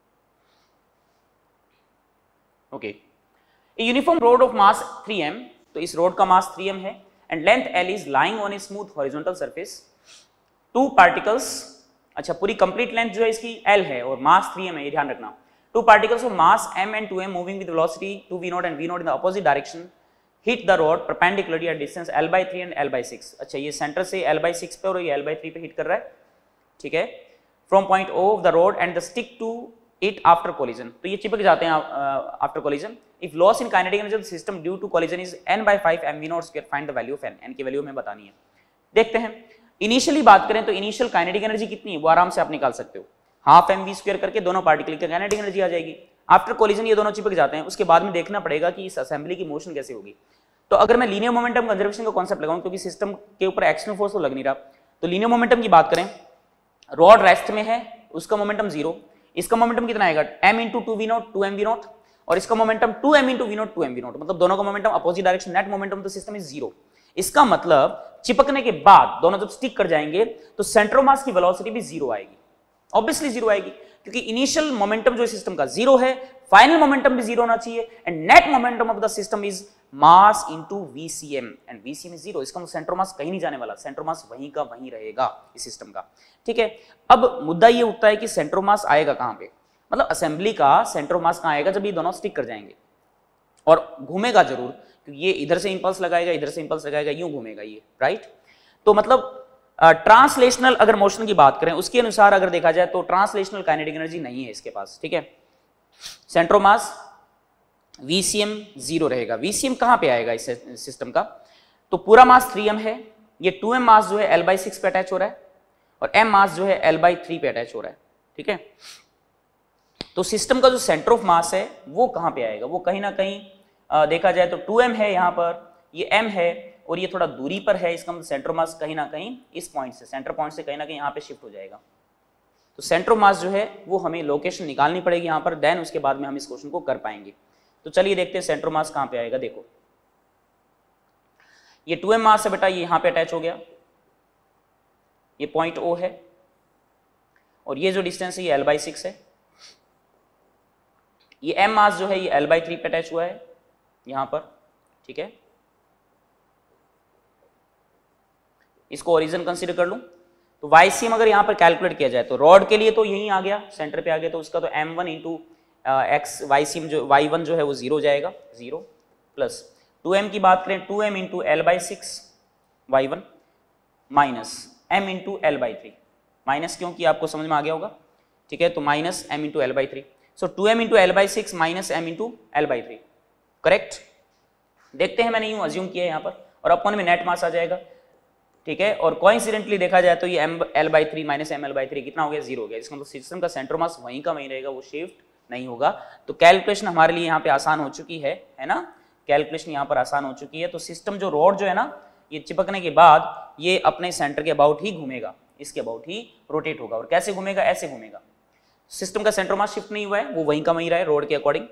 Okay, uniform rod of mass three M, तो इस रोड का मास थ्री एम है and length L is lying on a smooth horizontal surface, two particles, अच्छा पूरी कंप्लीट लेंथ जो है इसकी एल है और मास थ्री एम है, ये ध्यान रखना। Two particles of mass m and two M moving with velocity two V naught and v naught in the opposite direction hit the rod perpendicularly at distance l by three and l by six. अच्छा ये सेंटर से l by सिक्स पे और ये l by थ्री पे हिट कर रहा है, ठीक है, from point o of the rod and the stick to it after collision, तो ये चिपक जाते हैं after collision. If loss in kinetic energy of the system due to collision is n by five m v naught square, find the value of n, n की वैल्यू हमें बतानी है। देखते हैं, इनिशियली बात करें तो इनिशियल काइनेटिक एनर्जी कितनी है वो आराम से आप निकाल सकते हो, हाफ एम वी स्क्वायर करके दोनों पार्टिकल की काइनेटिक एनर्जी आ जाएगी। आफ्टर कोलिजन ये दोनों चिपक जाते हैं, उसके बाद में देखना पड़ेगा कि इस असेंबली की मोशन कैसे होगी। तो अगर मैं लीनियर मोमेंटम कंजर्वेशन का कॉन्सेप्ट लगाऊं, क्योंकि सिस्टम के ऊपर एक्सटर्नल फोर्स तो लग नहीं रहा, तो लीनियर मोमेंटम की बात करें, रॉड रेस्ट में है, उसका मोमेंटम जीरो, इसका मोमेंटम कितना आएगा m into two V naught two M V naught, और इसका momentum two M into V naught two M V naught, मतलब दोनों का momentum opposite direction, net momentum of the system is zero. इसका मतलब चिपकने के बाद दोनों जब स्टिक कर जाएंगे तो सेंटर ऑफ मास की वेलोसिटी भी जीरो आएगी, ऑब्वियसली जीरो आएगी, क्योंकि इनिशियल मोमेंटम जो सिस्टम का जीरो है, फाइनल मोमेंटम भी जीरो होना चाहिए, and net momentum of the system is mass into VCM and VCM is zero. इसका मतलब सेंटर मास कहीं नहीं जाने वाला, सेंटर मास वहीं का वहीं रहेगा इस सिस्टम का, ठीक है। अब मुद्दा ये उठता है कि सेंटर मास आएगा कहां पे, मतलब असेंबली का सेंटर मास कहां आएगा, जब ये दोनों स्टिक कर जाएंगे और घूमेगा जरूर, क्योंकि ये इधर से इंपल्स लगाएगा, इधर से इंपल्स लगाएगा, यूं घूमेगा ये, राइट। तो मतलब ट्रांसलेशनल uh, अगर मोशन की बात करें उसके अनुसार अगर देखा जाए तो ट्रांसलेशनल काइनेटिक एनर्जी नहीं है इसके पास, ठीक है। Centre of mass VCM zero रहेगा। वीसीएम कहां पे आएगा इस सिस्टम का, तो पूरा मास थ्री एम है, ये टू एम मास जो है एल बाई सिक्स पे अटैच हो रहा है और m मास जो है एल बाई थ्री पे अटैच हो रहा है, ठीक है। तो सिस्टम का जो सेंटर ऑफ मास है वो कहां पे आएगा, वो कहीं ना कहीं आ, देखा जाए तो टू एम है, यहां पर ये m है और ये थोड़ा दूरी पर है, इसका मतलब सेंटर ऑफ मास कहीं ना कहीं इस पॉइंट से, सेंटर पॉइंट से कहीं ना कहीं यहाँ पे शिफ्ट हो जाएगा। तो सेंटर ऑफ मास जो है वो हमें लोकेशन निकालनी पड़ेगी यहाँ पर, देन उसके बाद में हम इस क्वेश्चन को कर पाएंगे। तो चलिए देखते हैं सेंटर ऑफ मास कहाँ पे आएगा। देखो ये टू एम मास है बेटा, ये यहाँ पे अटैच हो गया, ये पॉइंट ओ है और ये जो डिस्टेंस है ये एल बाई सिक्स है, ये एम मास जो है ये एल बाई थ्री पे अटैच हुआ है यहाँ पर, ठीक है। इसको ओरिजिन कंसीडर कर लूं तो वाईसीएम अगर यहां पर कैलकुलेट किया जाए तो रॉड के लिए तो यहीं आ गया, सेंटर पे आ गया, तो उसका तो M one into X YCM जो वाई वन जो है वो जीरो जाएगा, जीरो प्लस टू एम की बात करें two M into L by six Y one minus M into L by three, minus क्योंकि आपको समझ में आ गया होगा, ठीक है। तो minus M into L by three, so two M into L by six minus M into L by three, correct. देखते हैं, मैंने यूं अज्यूम किया यहाँ पर, और अपन में नेट मास आ जाएगा, ठीक है। और कोइंसिडेंटली देखा जाए तो ये M L by three minus M L by three कितना हो गया, जीरो हो गया। इसका मतलब सिस्टम का सेंटर मास वहीं का वहीं रहेगा, वो शिफ्ट नहीं होगा। तो कैलकुलेशन हमारे लिए यहाँ पे आसान हो चुकी है, है ना, कैलकुलेशन यहाँ पर आसान हो चुकी है। तो सिस्टम जो रॉड जो है ना, ये चिपकने के बाद ये अपने सेंटर के अबाउट ही घूमेगा, इसके अबाउट ही रोटेट होगा। और कैसे घूमेगा, ऐसे घूमेगा। सिस्टम का सेंटर मास शिफ्ट नहीं हुआ है, वो वहीं का वहीं रहा है रोड के अकॉर्डिंग।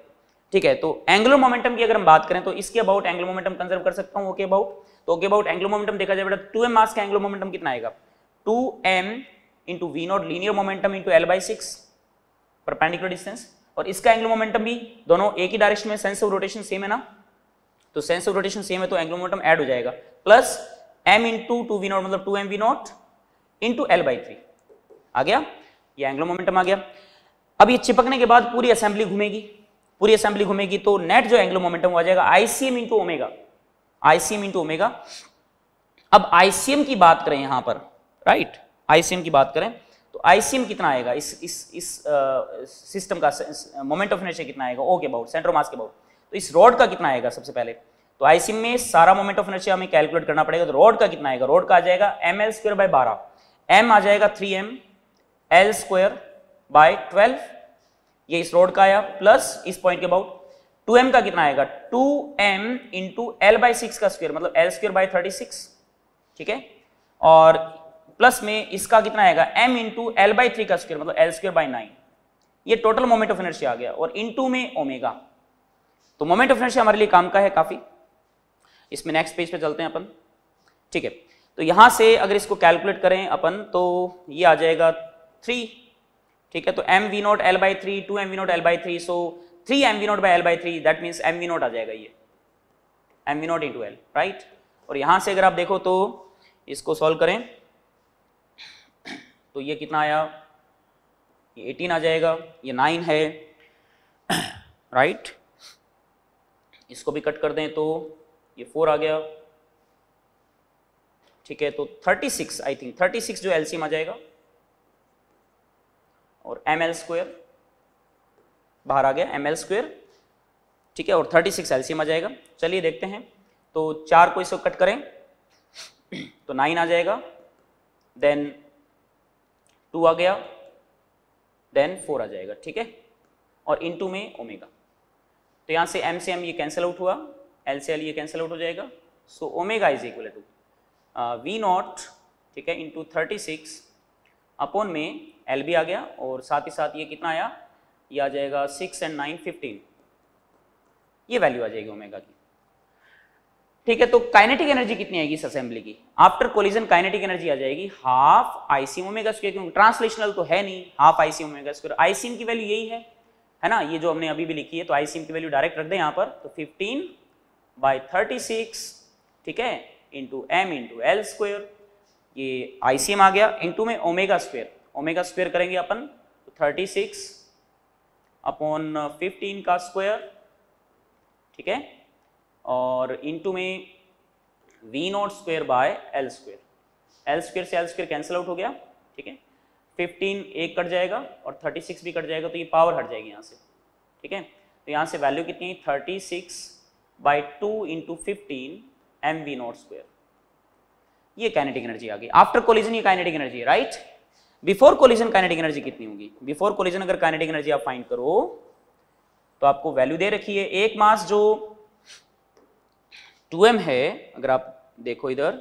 ठीक है, तो एंगुलर मोमेंटम की अगर हम बात करें तो इसके अबाउट एंगुलर मोमेंटम कंजर्व कर सकता हूं, ओके अबाउट, तो ओके अबाउट एंगुलर मोमेंटम देखा जाए बेटा टू एम मास का एंगुलर मोमेंटम कितना आएगा, two M into V naught linear momentum into L by six perpendicular distance, और इसका एंगुलर मोमेंटम भी दोनों एक ही डायरेक्शन में, सेंस ऑफ रोटेशन सेम है ना, तो सेंस ऑफ रोटेशन सेम है तो एंगुलर मोमेंटम ऐड हो जाएगा, plus M into two V naught मतलब two M V not into L by three आ गया, ये एंगुलर मोमेंटम आ गया। अब ये चिपकने के बाद पूरी असेंबली घूमेगी, पूरी असेंबली घूमेगी तो नेट जो एंगुलर मोमेंटम आ जाएगा ICM into omega, ICM into omega. अब आईसीएम की बात करें यहां पर, राइट, आईसीएम की बात करें तो आईसीएम कितना आएगा, इस इस इस सिस्टम uh, का मोमेंट ऑफ इनर्शिया कितना आएगा, ओ के अबाउट, सेंटर ऑफ मास के अबाउट, तो इस रॉड का कितना आएगा सबसे पहले, तो आईसीएम में सारा मोमेंट ऑफ इनर्शिया हमें कैलकुलेट करना पड़ेगा, तो रॉड का कितना आएगा, रॉड का आ जाएगा एम एल स्क्वायर बाय बारह, एम आ जाएगा three M, L square by twelve, ये इस रोड का आया, प्लस इस पॉइंट के अबाउट टू एम का कितना आएगा, two M into L by six का स्क्वायर मतलब L square by thirty six, ठीक है, और प्लस में इसका कितना आएगा m into L by three का स्क्वायर मतलब एल स्क्वायर बाई नाइन, ये टोटल मोमेंट ऑफ इनर्शिया आ गया, और इनटू में ओमेगा, तो मोमेंट ऑफ इनर्शिया हमारे लिए काम का है काफी। इसमें नेक्स्ट पेज पे चलते हैं अपन, ठीक है, तो यहां से अगर इसको कैलकुलेट करें अपन तो ये आ जाएगा थ्री, ठीक है, तो M V naught L by three, two M V naught L by three, so three M V not by L by three, that means M V naught आ जाएगा, ये M V not into L, right. और यहां से अगर आप देखो तो इसको सॉल्व करें तो ये कितना आया, ये एटीन आ जाएगा, ये नाइन है, राइट, इसको भी कट कर दें तो ये फोर आ गया, ठीक है, तो thirty six I think thirty six जो एलसीएम आ जाएगा, और एम एल स्क्वायर बाहर आ गया, एम एल स्क्वायर, ठीक है, और थर्टी सिक्स एलसीएम आ जाएगा। चलिए देखते हैं, तो चार को इसको कट करें तो नाइन आ जाएगा, देन टू आ गया, देन फोर आ जाएगा, ठीक है, और इनटू में ओमेगा, तो यहां से m से m ये कैंसिल आउट हुआ, l से l ये कैंसिल आउट हो जाएगा, so omega is equal to V naught, ठीक है, इंटू थर्टी सिक्स अपॉन में l भी आ गया, और साथ ही साथ ये कितना आया, ये आ जाएगा सिक्स एंड नाइन फिफ्टीन, ये वैल्यू आ जाएगी ओमेगा की, ठीक है। तो काइनेटिक एनर्जी कितनी आएगी इस असेंबली की, आफ्टर कोलिजन काइनेटिक एनर्जी आ जाएगी हाफ आईसीएम ओमेगा स्क्वायर, क्योंकि ट्रांसलेशनल तो है नहीं, half ICM omega square, ICM की वैल्यू यही है है ना, ये जो हमने अभी भी लिखी है, तो आईसीएम की वैल्यू डायरेक्ट रख दें यहाँ पर, तो फिफ्टीन बाई थर्टी सिक्स, ठीक है, into M into L square, ये आईसीएम आ गया, इंटू में ओमेगा स्क्वायर, ओमेगा स्क्वायर करेंगे अपन तो थर्टी सिक्स अपॉन फिफ्टीन का स्क्वायर, ठीक है, और इनटू में V not square by L square, L square से एल स्क्वायर कैंसिल आउट हो गया, ठीक है, फिफ्टीन एक कट जाएगा और थर्टी सिक्स भी कट जाएगा, तो ये पावर हट जाएगी यहाँ से, ठीक है, तो यहाँ से वैल्यू कितनी है thirty six by two into fifteen M V not square, ये काइनेटिक एनर्जी आ गई। आफ्टर कोलिजन ये काइनेटिक एनर्जी है, right. Before collision kinetic energy कितनी होगी, बिफोर कोलिजन अगर काइनेटिक एनर्जी आप फाइंड करो तो आपको वैल्यू दे रखी है, एक मास जो टू एम है, अगर आप देखो इधर,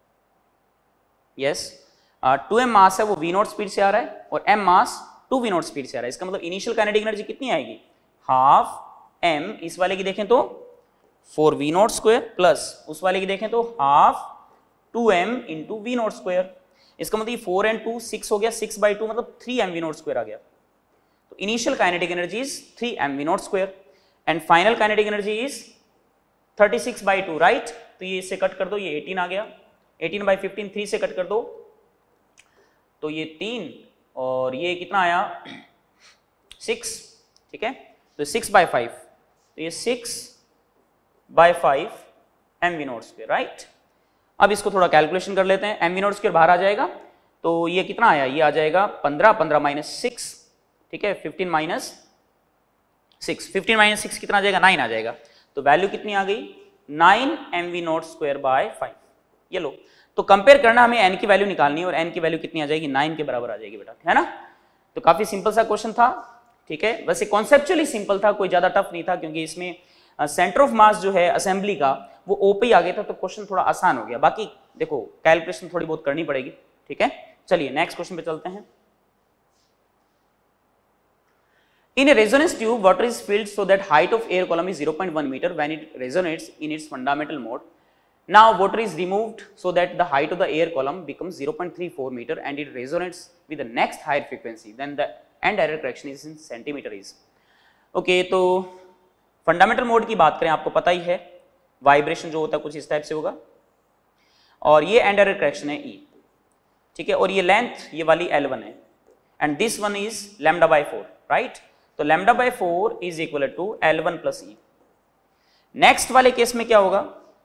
यस, टू एम मास है वो वी नॉट स्पीड से आ रहा है, और m mass two V naught speed से आ रहा है, इसका मतलब इनिशियल काइनेटिक एनर्जी कितनी आएगी, हाफ m, इस वाले की देखें तो four V not square, plus उस वाले की देखें तो half two M into V not square, इसका मतलब फोर एंड टू सिक्स हो गया, सिक्स बाई टू मतलब three M V not square आ गया, तो initial kinetic energy is three M V not square and final kinetic energy is thirty six by two, right, तो ये इससे कट कर दो, ये एटीन आ गया, एटीन बाई फिफ्टीन थ्री से कट कर दो तो ये तीन, और ये कितना आया सिक्स, ठीक है, तो सिक्स बाई फाइव, तो ये six by five M V not square, right. अब इसको थोड़ा कैलकुलेशन कर लेते हैं, एम वी नॉट स्क्वायर बाहर आ जाएगा, तो ये कितना आया, ये आ जाएगा पंद्रह, पंद्रह माइनस सिक्स, ठीक है, fifteen minus six, fifteen minus six कितना आ जाएगा, नाइन आ जाएगा, तो वैल्यू कितनी आ गई, nine M V not square by five, ये लो, तो कंपेयर करना हमें n की वैल्यू निकालनी है, और n की वैल्यू कितनी आ जाएगी, नाइन के बराबर आ जाएगी बेटा, है ना। तो काफी सिंपल सा क्वेश्चन था, ठीक है, वैसे कॉन्सेप्चुअली सिंपल था, कोई ज्यादा टफ नहीं था, क्योंकि इसमें सेंटर ऑफ मास जो है असेंबली का वो ओ पे आ गया था, तो क्वेश्चन थोड़ा आसान हो गया, बाकी देखो कैलकुलेशन थोड़ी बहुत करनी पड़ेगी, ठीक है। चलिए नेक्स्ट क्वेश्चन पे चलते हैं। In a resonance tube, water is filled so that height of air column is zero point one meter when it resonates in its fundamental mode. Now water is removed so that the height of the air column becomes zero point three four meter and it resonates with the next higher frequency. Then the end error correction is in centimeter is. Okay, तो फंडामेंटल मोड की बात करें, आपको पता ही है वाइब्रेशन जो होता है कुछ इस टाइप से होगा, और ये एंड एरर करेक्शन है E, ठीक है, और ये लेंथ ये वाली एल वन है and this one is lambda by four, right. तो lambda by four is equal to L one plus E. Next वाले केस में क्या होगा,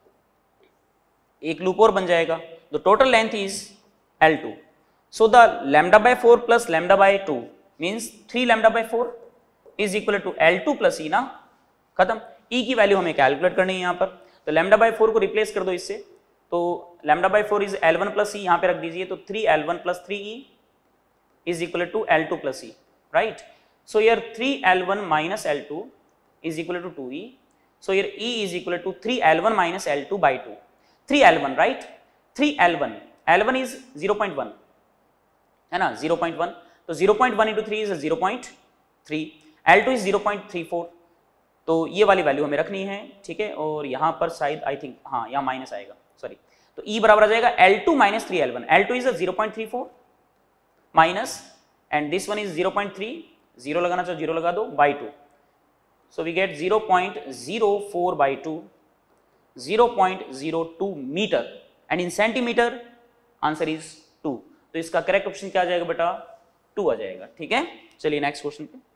एक लूप और बन जाएगा, the total length is L two, so the lambda by four plus lambda by two means three lambda by four is equal to L two plus E ना, खत्म। ई की वैल्यू हमें कैलकुलेट करनी है यहाँ पर, तो लैम्डा बाय फोर को रिप्लेस कर दो इससे, तो lambda by four is L one plus E, यहाँ पे रख दीजिए, तो three L one plus three E is equal to L two plus E, right. So here three L one minus L two is equal to two E. So here E is equal to three L one minus L two by two. three L one, right? three L one. L one is zero point one, है ना, zero point one. तो zero point one into three is zero point three. L two is zero point three four. तो ये वाली वैल्यू हमें रखनी है, ठीक है, और यहाँ पर शायद आई थिंक हाँ यहाँ माइनस आएगा, सॉरी, तो E बराबर आ जाएगा L two minus three L one. L two is a zero point three four minus and this one is zero point three. Zero लगाना चाहो जीरो लगा दो, by two, so we get zero point zero four by two, zero point zero two metre and in centimetre answer is two. तो इसका करेक्ट ऑप्शन क्या आ जाएगा बेटा, टू आ जाएगा, ठीक है। चलिए नेक्स्ट क्वेश्चन पे,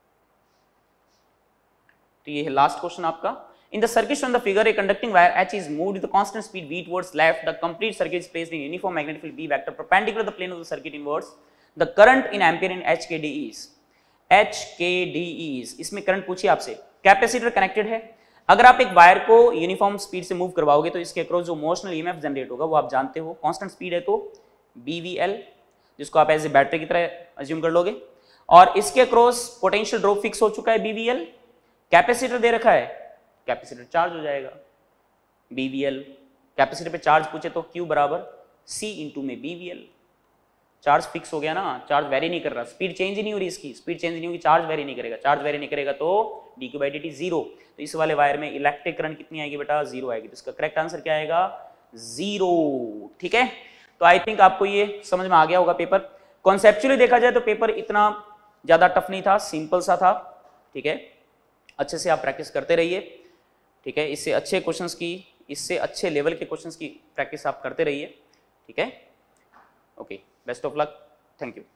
तो ये है लास्ट क्वेश्चन आपका। In the circuit shown the figure, a conducting wire H is moved with a constant speed v towards left. The complete circuit is placed in uniform magnetic field B vector perpendicular to the plane of the circuit inwards. The current in ampere in H K D is H K D is, इसमें करंट पूछिए आपसे, कैपेसिटर कनेक्टेड है। अगर आप एक वायर को यूनिफॉर्म स्पीड से मूव करवाओगे तो इसके अक्रॉस जो मोशनल ईएमएफ जनरेट होगा वो आप जानते हो, कांस्टेंट स्पीड है तो B V L, जिसको आप एज ए बैटरी की तरह अज्यूम कर लोगे, और इसके अक्रॉस पोटेंशियल ड्रॉप फिक्स हो चुका है B V L, कैपेसिटर दे रखा है, कैपेसिटर चार्ज हो जाएगा B V L, कैपेसिटर पे चार्ज पूछे तो Q बराबर C इंटू में B V L, charge fix हो गया ना, चार्ज वेरी नहीं कर रहा, स्पीड चेंज ही नहीं हो रही, इसकी स्पीड चेंज नहीं होगी, चार्ज वेरी नहीं करेगा, चार्ज वेरी नहीं करेगा तो D Q by D T zero. तो इस वाले वायर में इलेक्ट्रिक करंट कितनी आएगी बेटा, जीरो आएगी। तो इसका करेक्ट आंसर क्या आएगा, जीरो, ठीक है। तो आई थिंक आपको ये समझ में आ गया होगा पेपर। कॉन्सेप्चुअली देखा जाए तो पेपर इतना ज्यादा टफ नहीं था, सिंपल सा था, ठीक है। अच्छे से आप प्रैक्टिस करते रहिए, ठीक है, इससे अच्छे क्वेश्चंस की, इससे अच्छे लेवल के क्वेश्चंस की प्रैक्टिस आप करते रहिए, ठीक है। Okay, best of luck, thank you.